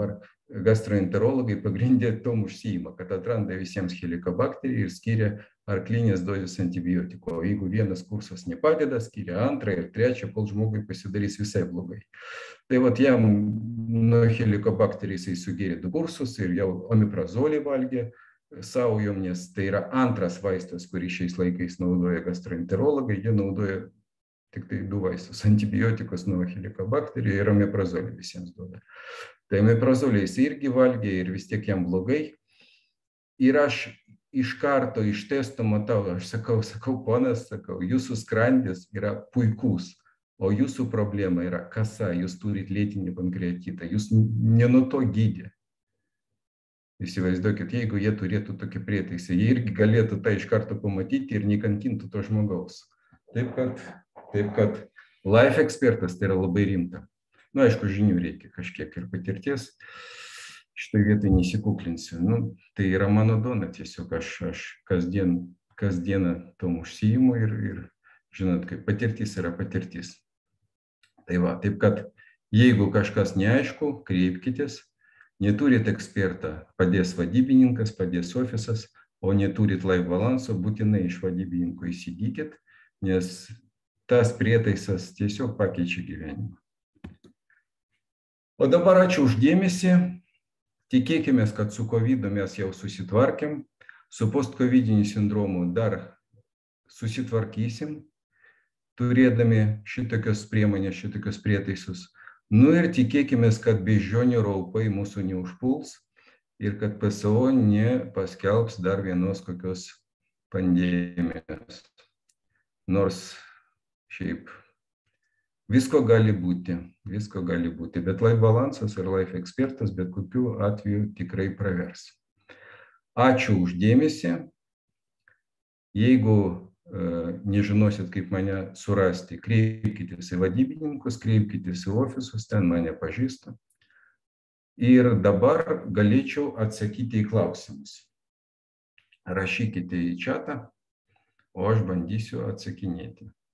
gastroenterologai pagrindė tom užsiima, kad atranda visiems helikobakterį ir skiria arklinės dozės antibiotikų. O jeigu vienas kursas nepadeda, skiria antrą ir trečią, kol žmogui pasidarys visai blogai. Tai vat jam nuo helikobakterį jisai sugėrė 2 kursus ir jau omeprazolį valgė savo jom, nes tai yra antras vaistas, kurį šiais laikais naudoja gastroenterologai. Jie naudoja tik tai 2 vaistus - antibiotikus nuo helikobakterio ir omeprazolį visiems duoda. Tai omeprazolį jis irgi valgė ir vis tiek jam blogai. Ir aš iš karto iš testo matau, aš sakau, ponas, jūsų skrandis yra puikus, o jūsų problema yra kasa, jūs turit lėtinį pankreatitą, jūs ne nuo to gydė. Įsivaizduokit, jeigu jie turėtų tokį prietaisą, jie irgi galėtų tą iš karto pamatyti ir nekankintų to žmogaus. Taip kad Life Expertas tai yra labai rimta. Nu, aišku, žinių reikia kažkiek ir patirties. Šitoj vietoj nesikuklinsiu. Nu, tai yra mano duona tiesiog. Aš kasdieną tom užsiimu ir žinot, kaip patirtis yra patirtis. Tai va, taip kad jeigu kažkas neaišku, kreipkitės. Neturit ekspertą, padės vadybininkas, padės ofisas, o neturit Life Balanso, būtinai iš vadybininko įsigykit, nes tas prietaisas tiesiog pakeičia gyvenimą. O dabar ačiū uždėmesį. Tikėkime, kad su COVID mes jau susitvarkėm, su post-covidiniu sindromu dar susitvarkysim, turėdami šitokios priemonės, šitokios prietaisus. Nu ir tikėkime, kad beždžionių raupai mūsų neužpuls ir kad PSO nepaskelbs dar vienos kokios pandemijos. Nors šiaip visko gali būti, bet Life Balansas ir Life Expertas bet kokiu atveju tikrai pravers. Ačiū uždėmesį. Jeigu nežinosit, kaip mane surasti, kreipkitės į vadybininkus, kreipkitės į ofisus, ten mane pažįsta. Ir dabar galėčiau atsakyti į klausimus. Rašykite į čatą, o aš bandysiu atsakinėti.